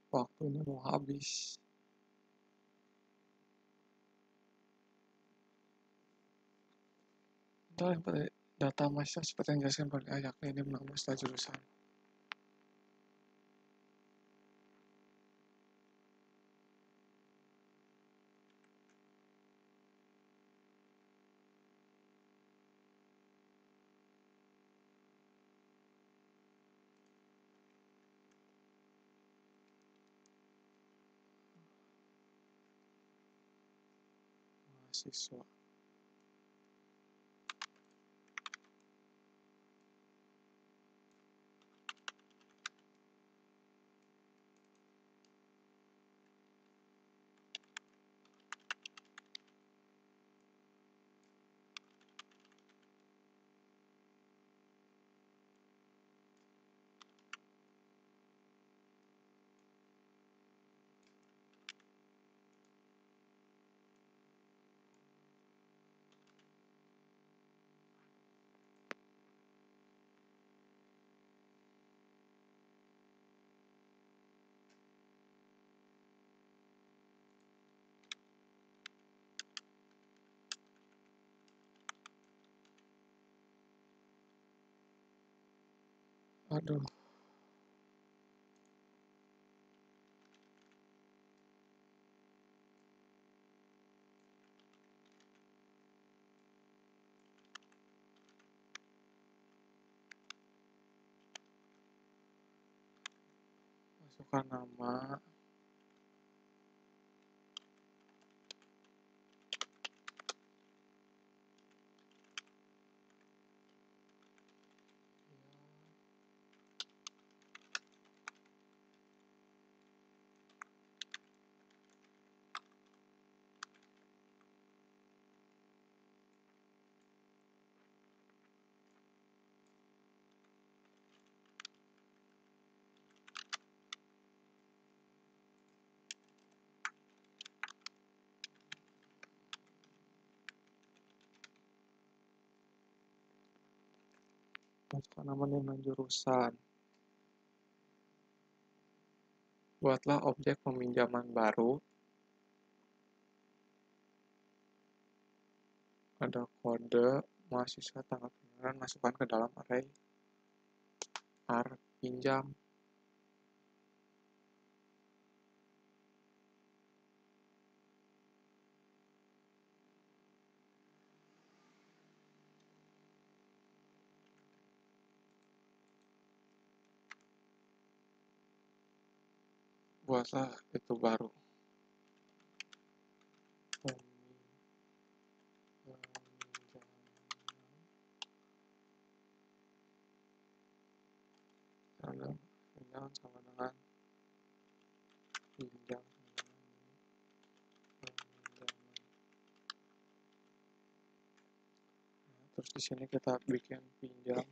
Waktunya mau habis. Data mahasiswa seperti yang dijelaskan pada ayat ini menambah setelah jurusan. Mahasiswa. Aduh. Masukkan nama. Masukkan nama dan jurusan. Buatlah objek peminjaman baru. Ada kode mahasiswa tanggal peminjaman, masukkan ke dalam array ar pinjam. Buatlah itu baru. Pinjam pinjam sama dengan pinjam. Nah, terus di sini kita bikin pinjam.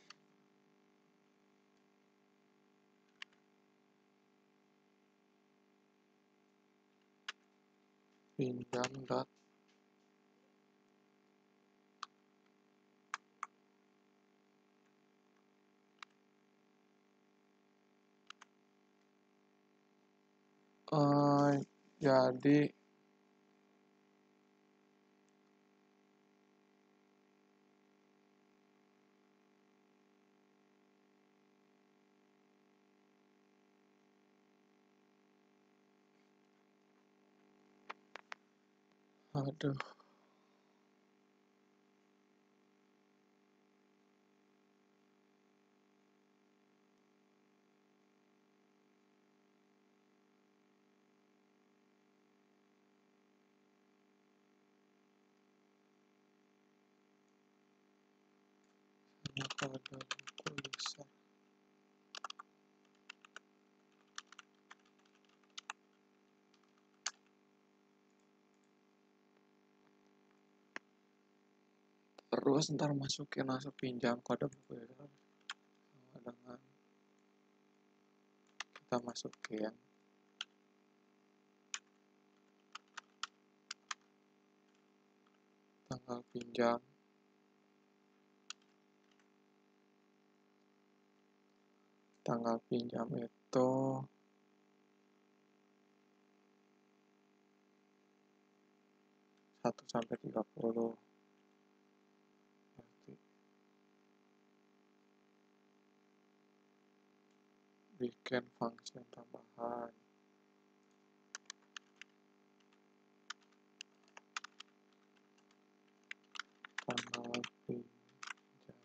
Pinjam dot uh, jadi aduh. Kode tulisan. Terus ntar masukin langsung pinjam kode buku sama dengan kita masukin tanggal pinjam, tanggal pinjam itu satu sampai tiga puluh. Berarti bikin function tambahan. Tanggal pinjam.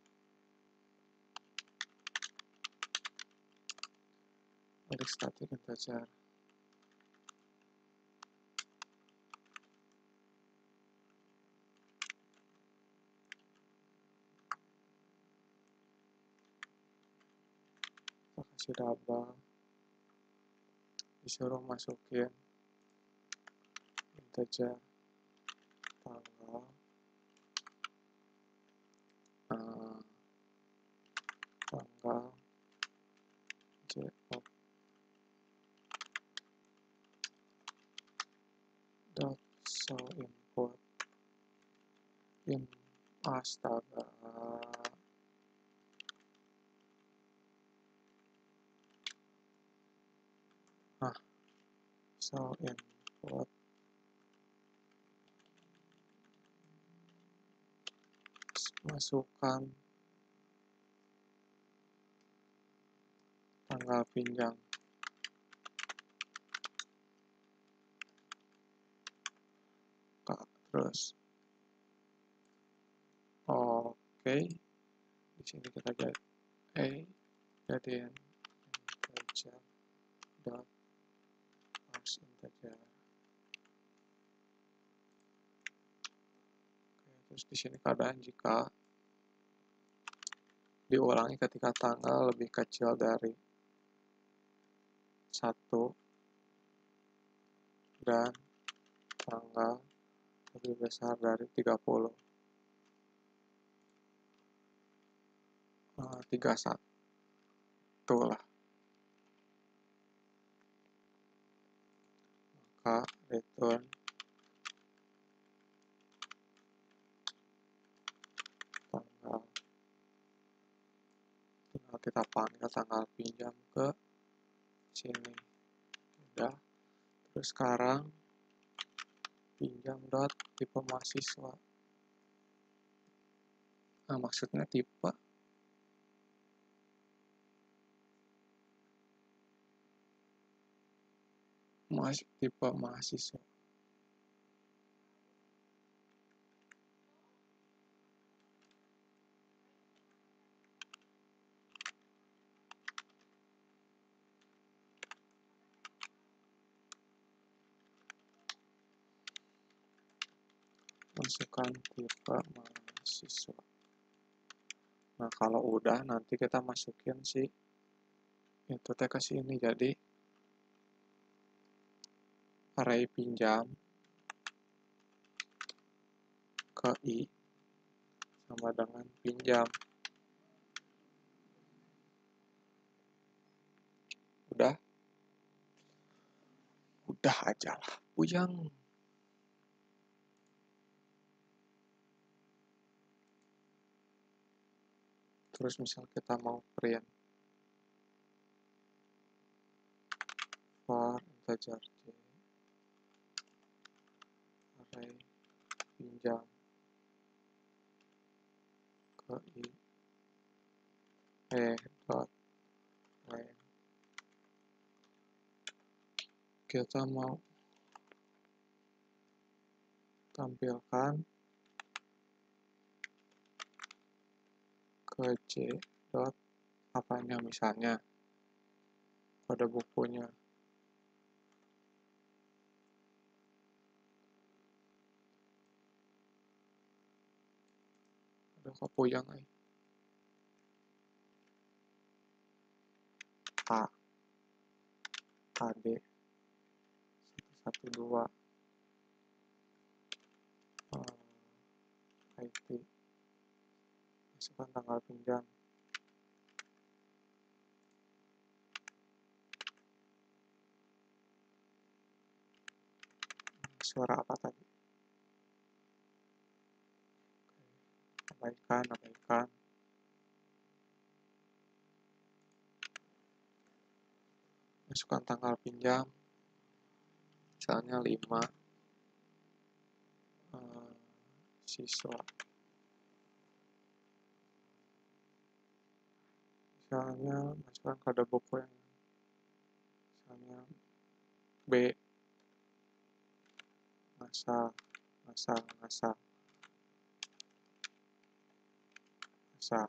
Balik static integer. Kita kasih double. Disuruh masukin integer tanggal, uh, tanggal j of dot show input in astaga ah show input masukkan tanggal pinjam. Terus oke, okay. Di sini kita jadi a jadiin integer dot parse integer. Oke, terus di sini keadaan jika diulangi ketika tanggal lebih kecil dari satu dan tanggal lebih besar dari tiga puluh. Uh, tiga puluh satu lah. Maka return tanggal. Tinggal kita panggil tanggal pinjam ke sini. Udah. Terus sekarang pinjam dot tipe mahasiswa. Nah, maksudnya tipe mas tipe mahasiswa. Masukkan tipe mahasiswa. Nah, kalau udah nanti kita masukin si itu teh ke sini, jadi array pinjam ke i sama dengan pinjam. Udah? Udah aja lah, puyeng. Terus misal kita mau print for integer j array pinjam ke i eh dot len. Kita mau tampilkan ke j dot apanya, misalnya pada bukunya. Udah kepuyang eh. A A D satu dua uh, I T masukkan tanggal pinjam. Suara apa tadi? Abaikan, abaikan. Masukkan tanggal pinjam, misalnya lima. siswa. Misalnya masukkan kode buku yang misalnya B, ngasal, ngasal, ngasal, ngasal.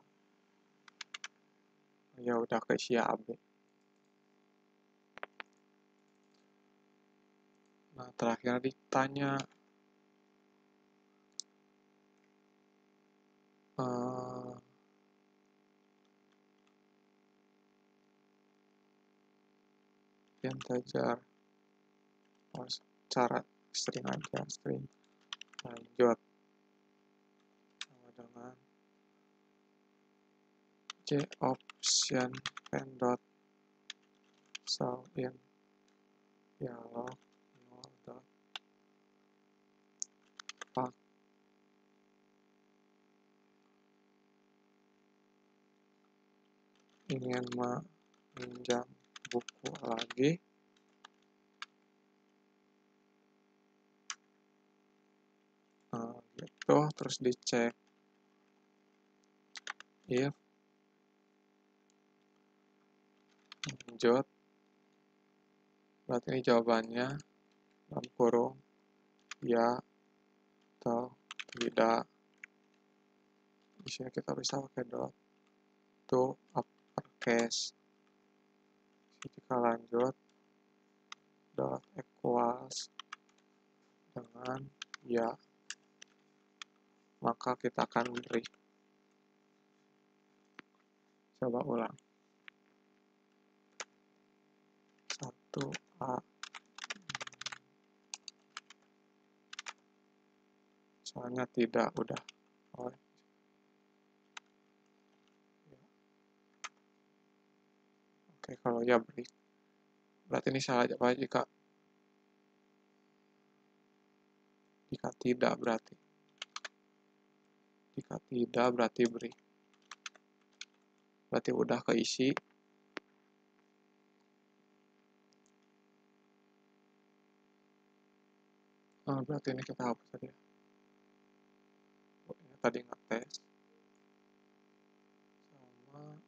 Ya udah keisi A B. Nah, terakhir ditanya uh, integer. Oh, cara string aja, string lanjut sama dengan j option pen dot show in dialog nol dot pack ingin meminjam buku lagi. Nah, gitu, terus dicek if lanjut, berarti ini jawabannya dalam kurung ya atau tidak. Di sini kita bisa pakai dot to uppercase. Jika lanjut dot equals dengan ya, maka kita akan beri. Coba ulang. satu A. Soalnya tidak, udah. Oh. Oke, kalau ya beri. Berarti ini salah aja, Pak, jika jika tidak berarti. Jika tidak berarti beri. Berarti udah keisi. Oh, berarti ini kita hapus tadi ya. Oh, ini tadi ngetes. Sama.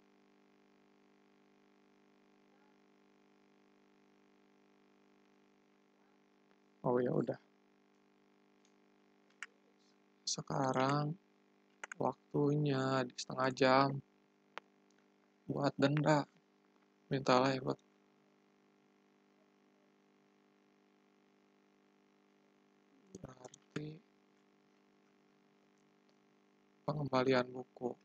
Oh ya udah. Sekarang waktunya di setengah jam buat denda. Mintalah ya buat berarti pengembalian buku.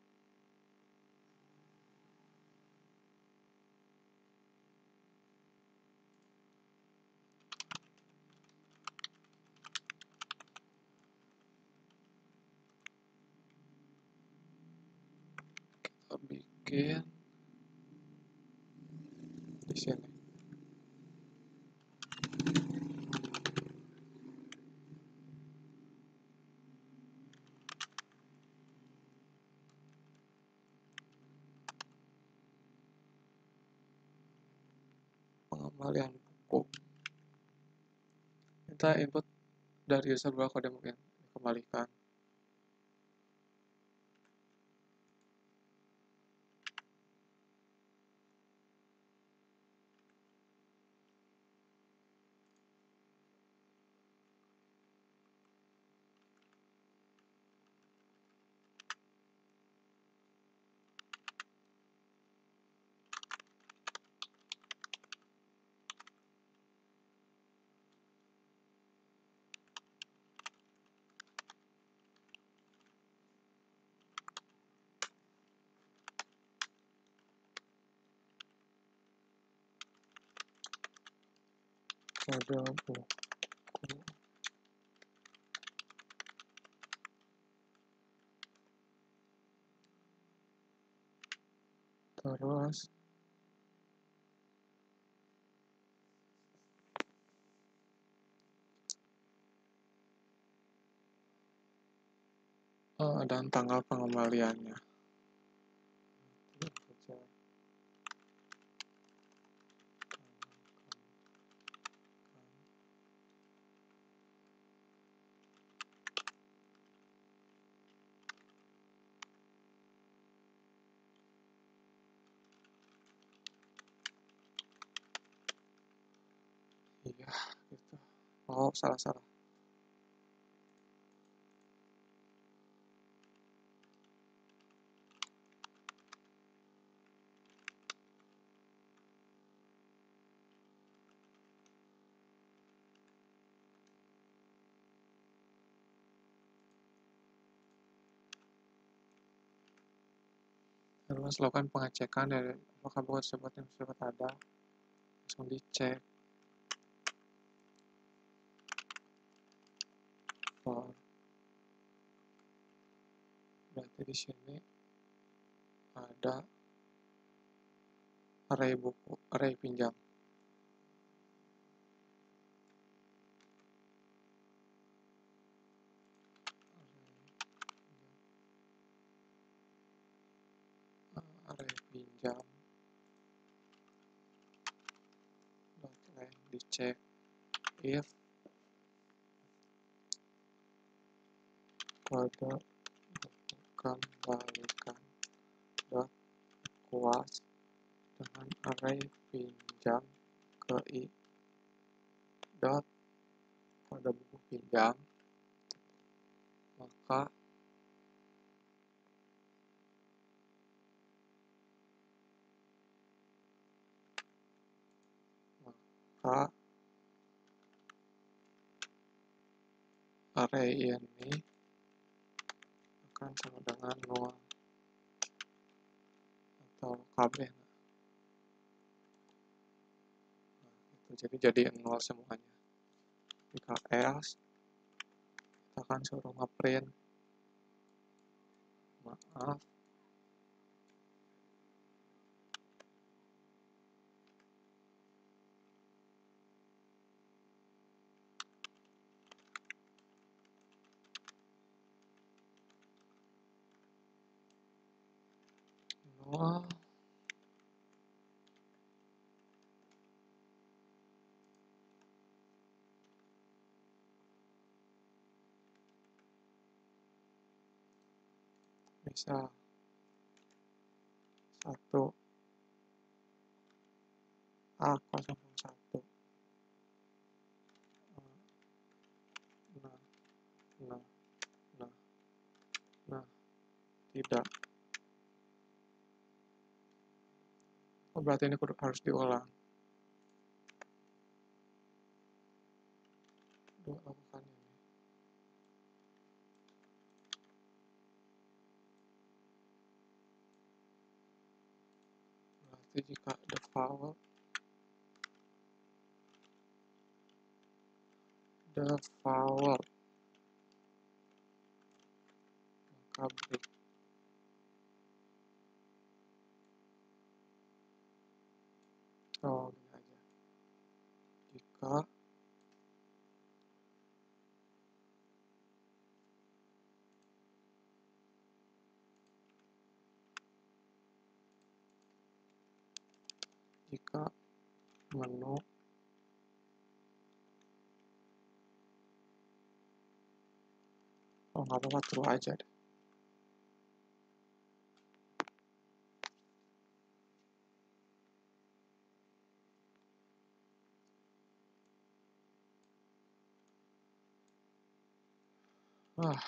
Kita bikin di sini. Pengembalian buku. Kita input dari user berapa kode mungkin dikembalikan. Kode buku. Terus uh, dan tanggal pengembaliannya. Oh, salah-salah. Terus lakukan pengecekan dari apakah buku tersebut yang tersebut ada. Langsung dicek. For. Berarti di sini ada array buku, array pinjam. Array pinjam. Dot length dicek if kode kembalikan dot kuas dengan array pinjam ke i dot kode buku pinjam, maka maka array ini akan sama dengan nol atau kabeh. Nah, itu jadi jadi nol semuanya. Jika else, kita akan suruh ngeprint maaf nol bisa satu A nol satu. Nah, nah, nah, nah, tidak. Oh, berarti ini harus diulang. Dua lakukan ini. Berarti jika default default maka break. Oh, gini aja. Jika jika menu oh nggak apa-apa true aja deh. Wah,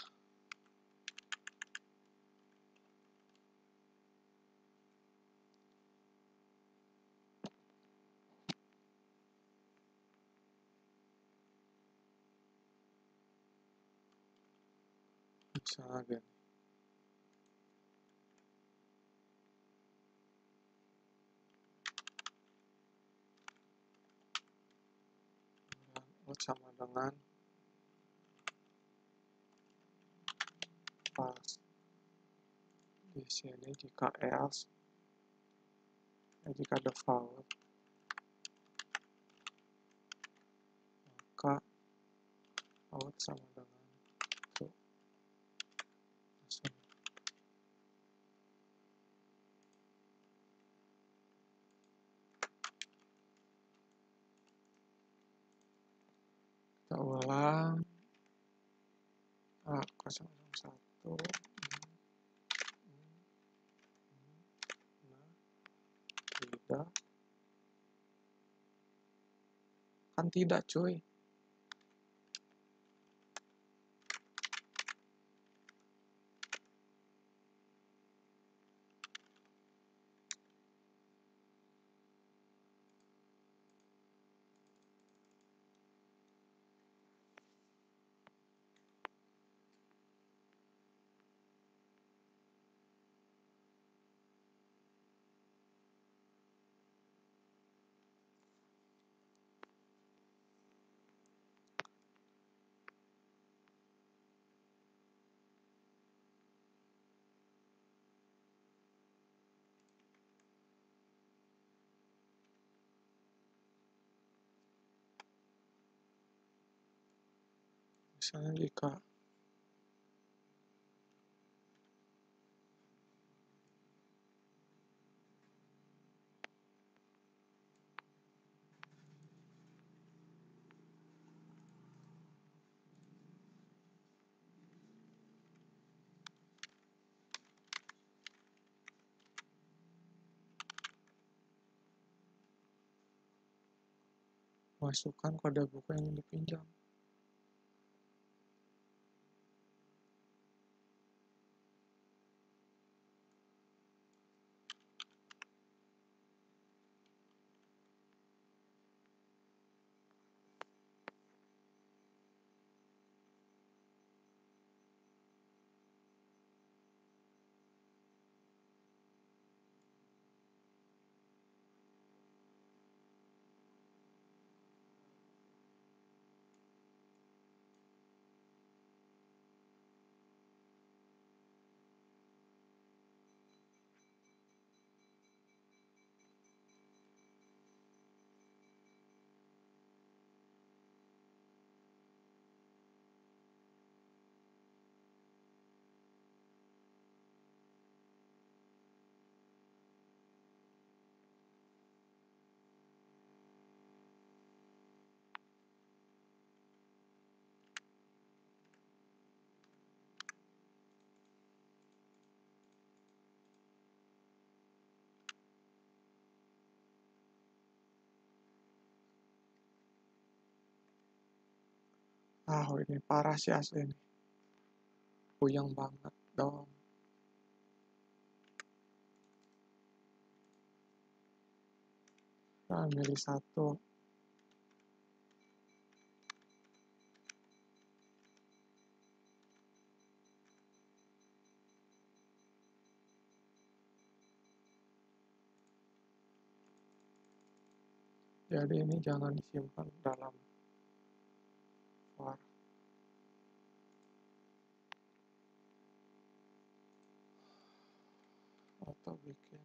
bisa lagi. Dan sama dengan pas di sini jika else eh, jika default maka out sama dengan true. Langsung kita ulang A nol nol satu. Nah, tidak kan tidak cuy. Misalnya jika masukkan kode buku yang ingin dipinjam. Ah, ini parah sih asli ini. Puyeng banget dong. Nah, milih satu. Jadi ini jangan disimpan dalam var. Atau bikin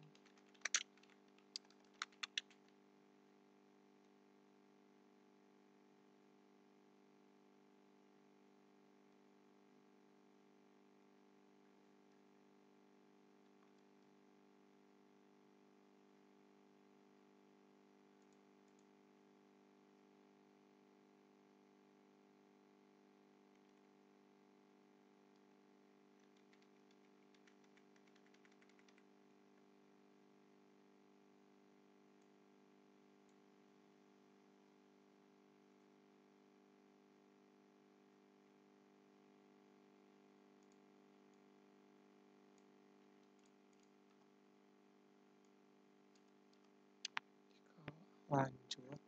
lanjut.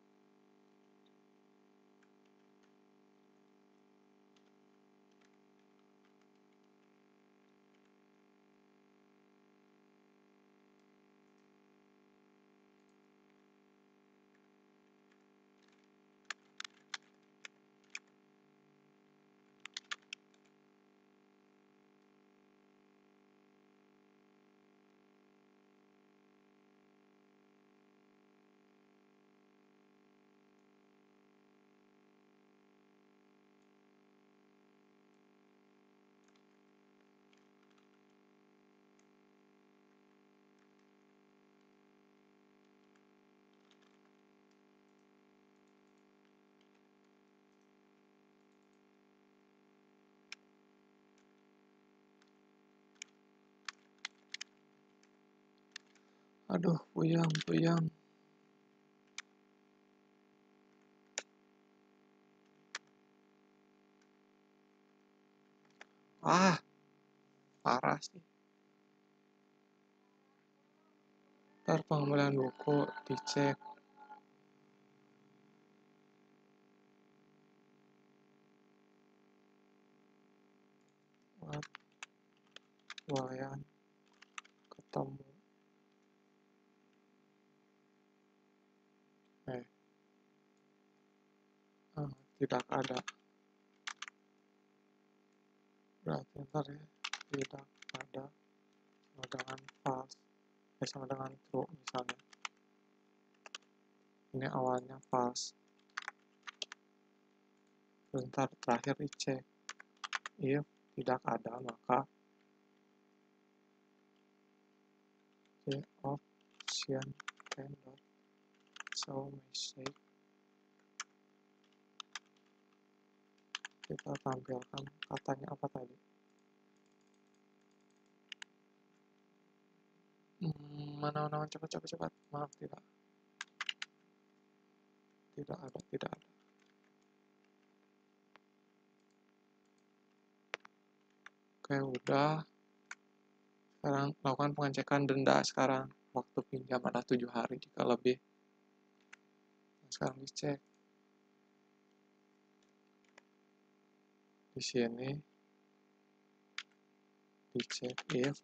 Aduh, puyeng, puyeng. Ah, parah sih. Ntar pengembalian buku dicek. Buat Wayan ketemu. Eh, ah, tidak ada. Berarti ntar ya, tidak ada sama dengan false. Eh, sama dengan true misalnya. Ini awalnya false. sebentar, terakhir dicek. If tidak ada, maka the option cannot show message. Kita tampilkan katanya apa tadi? Hmm, mana mana cepat cepat cepat. Maaf, tidak. Tidak ada, tidak ada. Oke, udah. Sekarang lakukan pengecekan denda sekarang. Waktu pinjam ada tujuh hari jika lebih. Nah, sekarang dicek. Di sini dicek if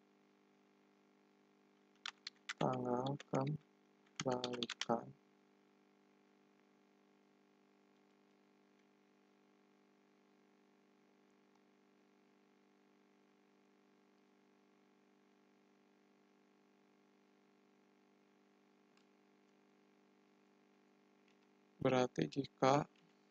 tanggal kembalikan berarti jika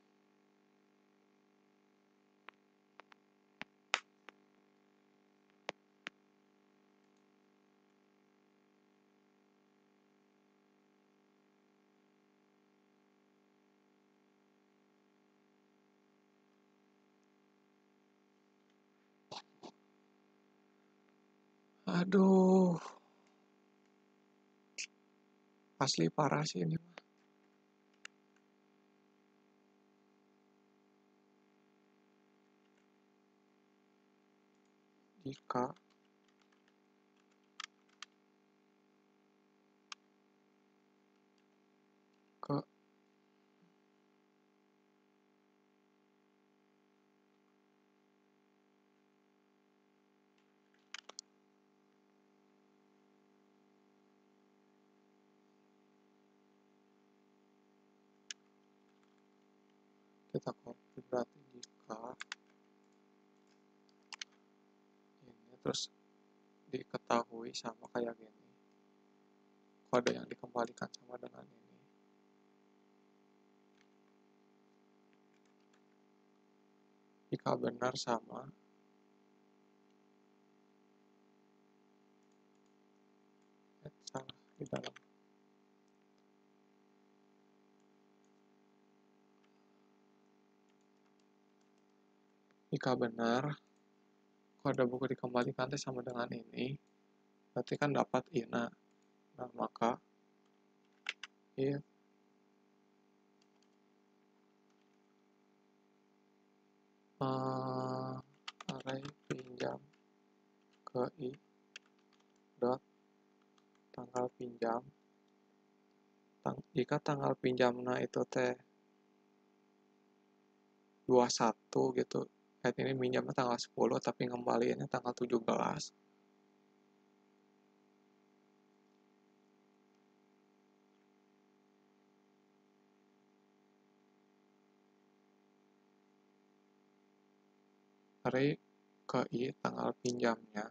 aduh, asli parah sih ini. Jika ke kita copy berarti jika ini terus diketahui sama kayak gini, kode yang dikembalikan sama dengan ini. Jika benar sama eh, salah di dalam jika benar kode buku dikembalikan sama dengan ini, berarti kan dapat ina. Nah, maka if uh, array pinjam ke i dot tanggal pinjam tang jika tanggal pinjamnya itu teh dua puluh satu gitu, kayak ini minjamnya tanggal sepuluh tapi ngembaliinnya tanggal tujuh belas, array ke i tanggal pinjamnya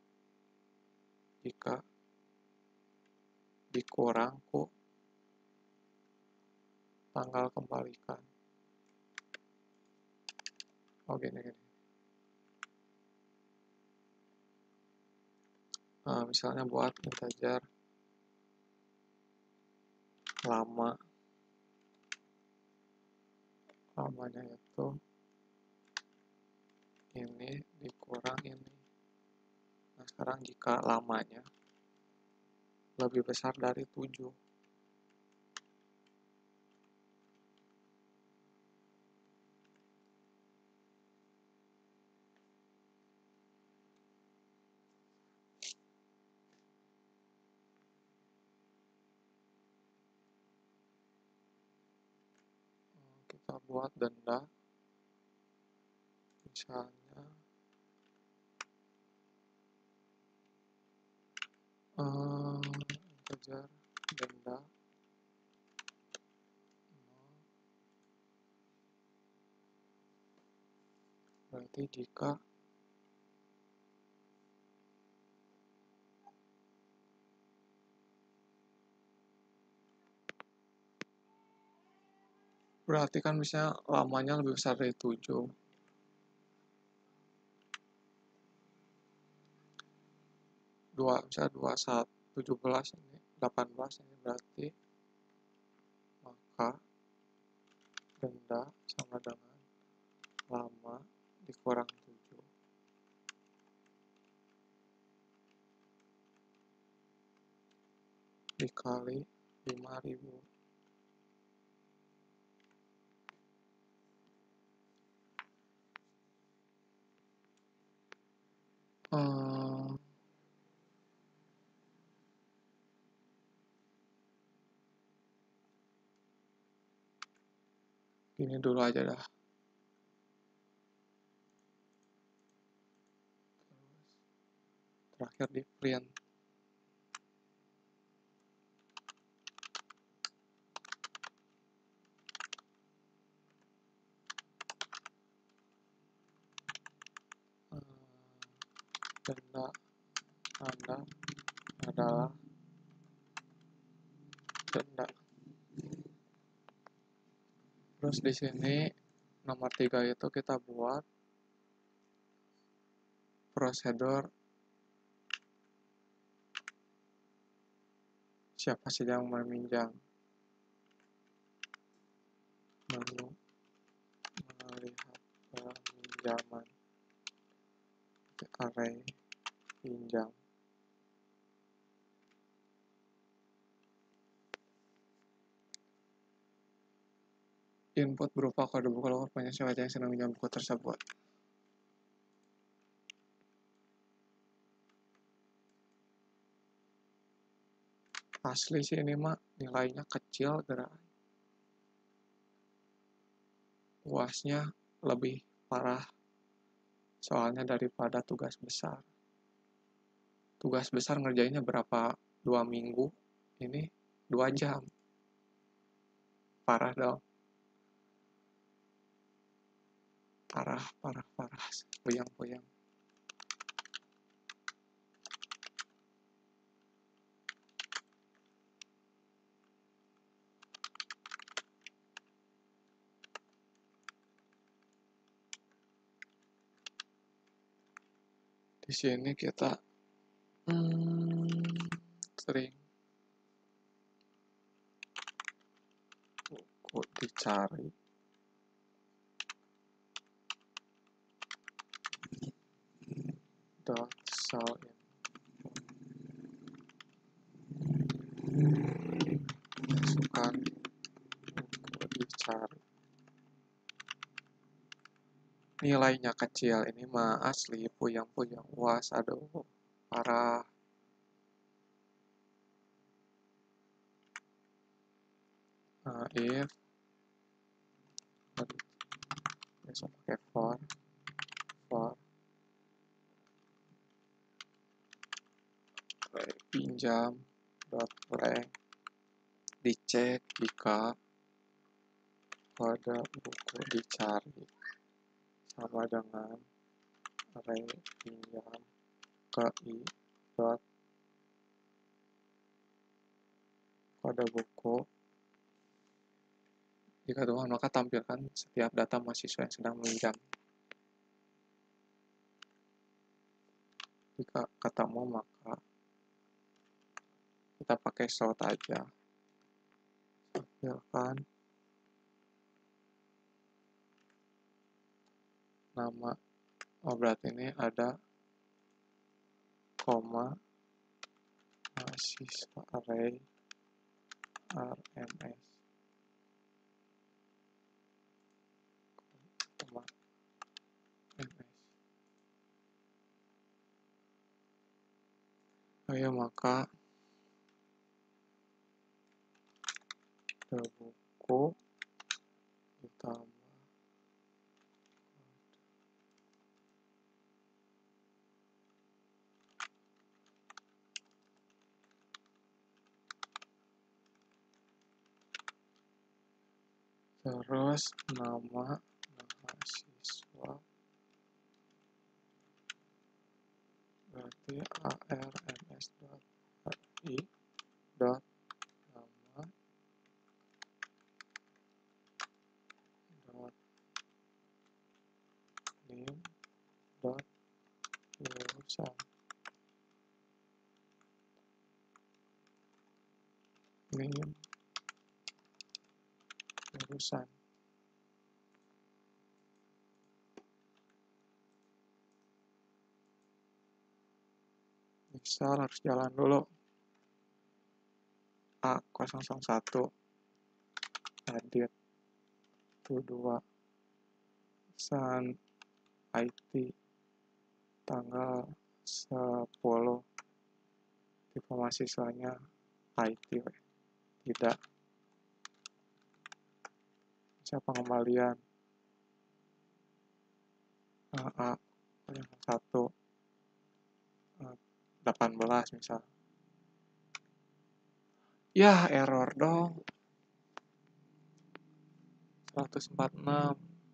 jika dikurang ku tanggal kembalikan. Oh gini gini. Nah, misalnya buat integer lama, lamanya itu ini dikurang ini. Nah, sekarang jika lamanya lebih besar dari tujuh, kita buat denda misalnya uh, integer denda berarti jika Berarti kan misalnya lamanya lebih besar dari tujuh. dua, misalnya dua puluh satu, tujuh belas ini, delapan belas ini berarti maka denda sama dengan lama dikurang tujuh dikali lima ribu. Hmm, Gini dulu aja dah. Terakhir di print. Denda Anda adalah denda. Terus di sini nomor tiga itu kita buat prosedur siapa saja yang meminjam. Menu melihat peminjaman, array pinjam. Input berupa kode buku lokal siapa saja yang sedang meminjam buku tersebut. Asli sih ini mah nilainya kecil, gerak. U A S-nya lebih parah soalnya daripada tugas besar. Tugas besar ngerjainnya berapa? Dua minggu. Ini dua jam. Parah dong. Parah, parah, parah. Puyang-puyang. Di sini kita hmm, sering buku dicari. Dot sell masukkan buku dicari. Nilainya kecil, ini mah asli puyang-puyang. U A S, aduh, parah. Nah, if biasa pakai for for pinjam dot blank dicek jika kode buku dicari sama dengan array pinjam ke i dot kode buku. Jika Tuhan maka tampilkan setiap data mahasiswa yang sedang meminjam. Jika ketemu maka kita pakai sort aja. Tampilkan nama. Oh berarti ini ada koma mahasiswa array rms koma ms. Ayo maka ke buku ditambah terus nama mahasiswa berarti arms dot i dot nama admin jurusan. Misal harus jalan dulu. A nol satu edit to dua pesan I T tanggal sepuluh tipe mahasiswanya I T tidak siapa pengembalian A satu delapan belas misal. Ya error dong seratus empat puluh enam.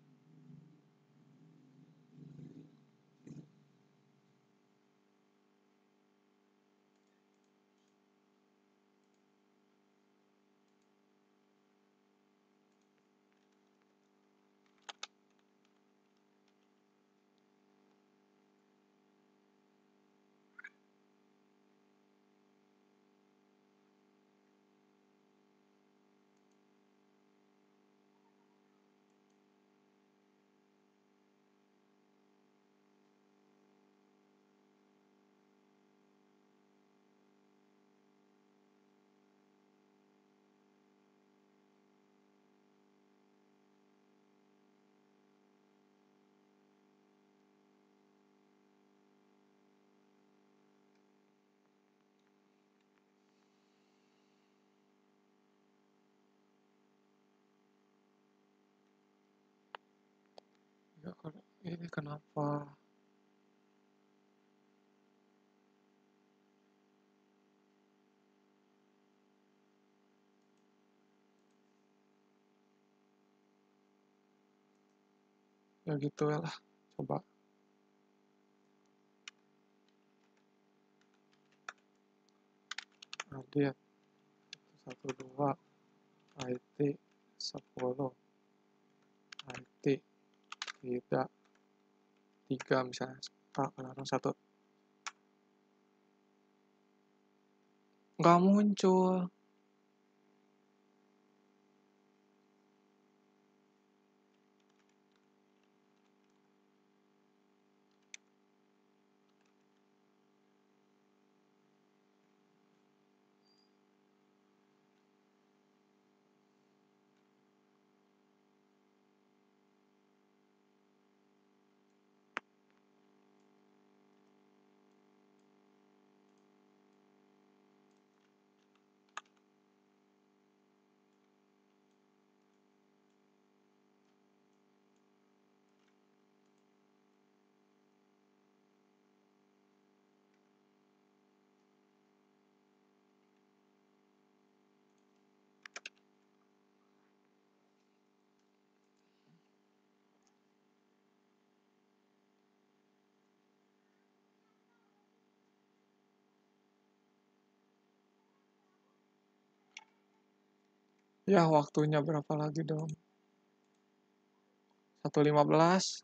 Ya, ini kenapa? Ya gitu lah, coba. Edit satu dua I T sepuluh I T tidak tiga misalnya A satu nggak muncul. Ya waktunya berapa lagi dong? satu lima belas.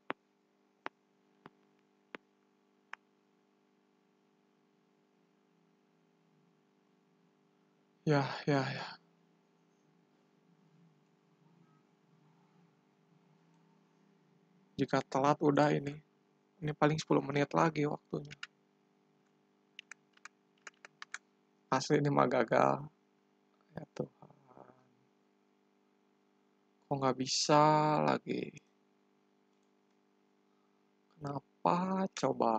Ya, ya, ya. Jika telat udah ini. Ini paling sepuluh menit lagi waktunya. Asli ini mah gagal. Ya Tuhan. Kok nggak bisa lagi? Kenapa coba?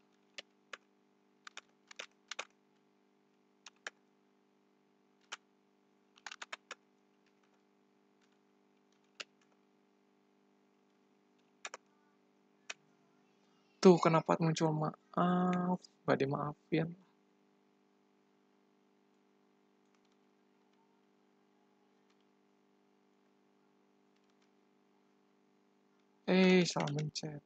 Tuh kenapa muncul maaf? Gak dimaafin. Eh, salah mencet.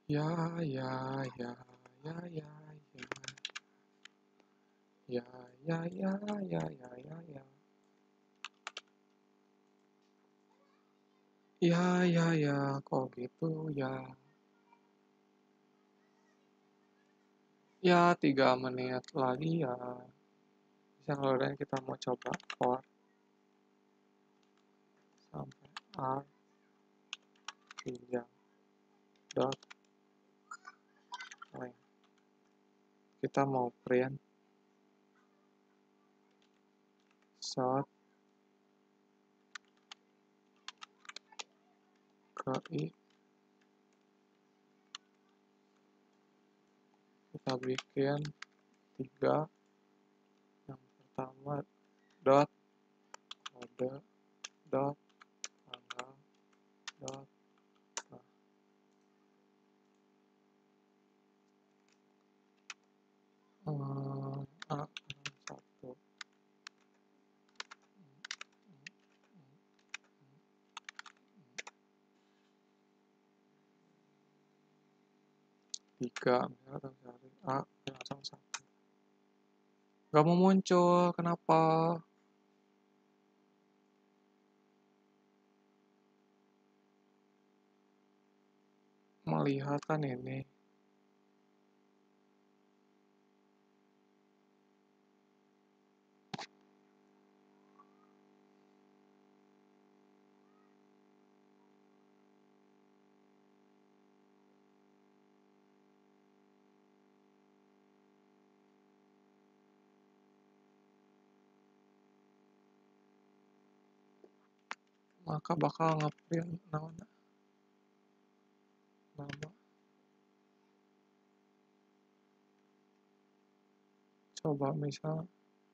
Ya, ya, ya, ya, ya, ya. Ya, ya, ya, ya, ya, ya, ya. Ya, ya, ya, kok gitu ya. Ya, tiga menit lagi ya. Bisa ngeluarin kita mau coba for sampai R tiga dot length. Kita mau print shot ke I. Kita bikin tiga. Yang pertama dot kode dot tanggal dot uh, A satu tiga misalnya cari A langsung satu. Gak mau muncul, kenapa? Melihat kan ini. Maka bakal ngeprint nama nama coba misal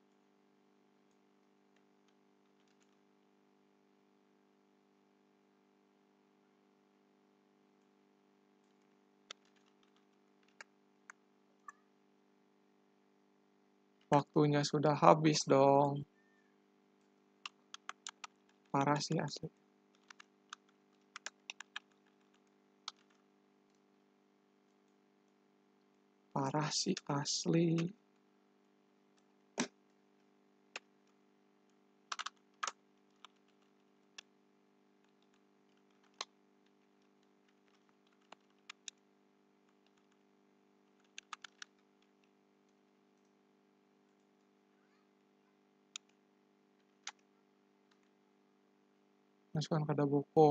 waktunya sudah habis dong. Parah sih asli. Parah sih asli. Masukkan kode buku.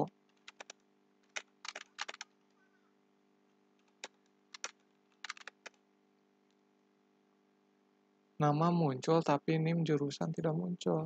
Nama muncul tapi nim jurusan tidak muncul.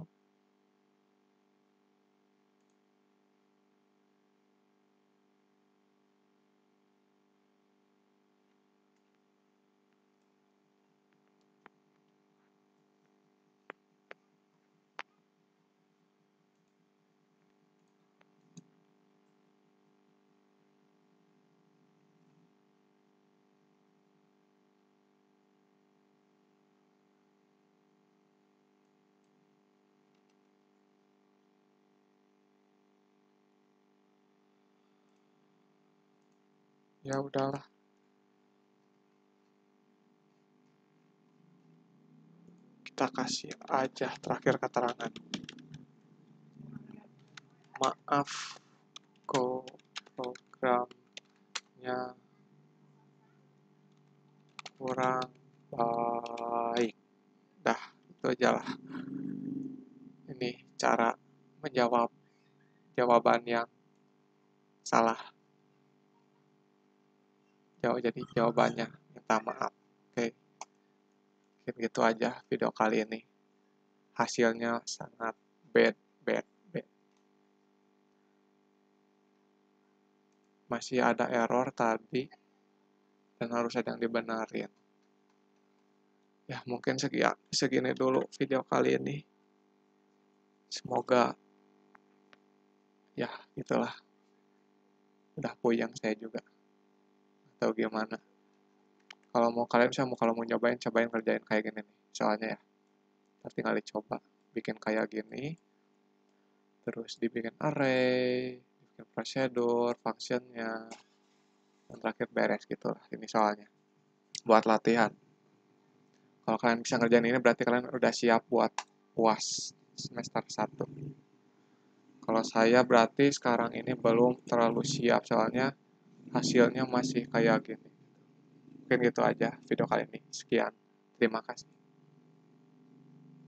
Ya udahlah. Kita kasih aja terakhir keterangan. Maaf, kok programnya kurang baik. Dah, itu aja lah. Ini cara menjawab jawaban yang salah. Jawab jadi jawabannya. Minta maaf. Oke. Mungkin gitu aja video kali ini. Hasilnya sangat bad, bad, bad. Masih ada error tadi. Dan harus ada yang dibenarin. Ya, mungkin segi, segini dulu video kali ini. Semoga ya itulah. Udah puyeng saya juga. Atau gimana. Kalau mau kalian saya mau kalau mau nyobain, cobain ngerjain kayak gini nih. Soalnya ya, tinggal dicoba bikin kayak gini. Terus dibikin array, dibikin prosedur, functionnya. dan terakhir beres gitu lah ini soalnya buat latihan. Kalau kalian bisa ngerjain ini berarti kalian udah siap buat U A S semester satu. Kalau saya berarti sekarang ini belum terlalu siap soalnya hasilnya masih kayak gini. Mungkin gitu aja video kali ini. Sekian. Terima kasih.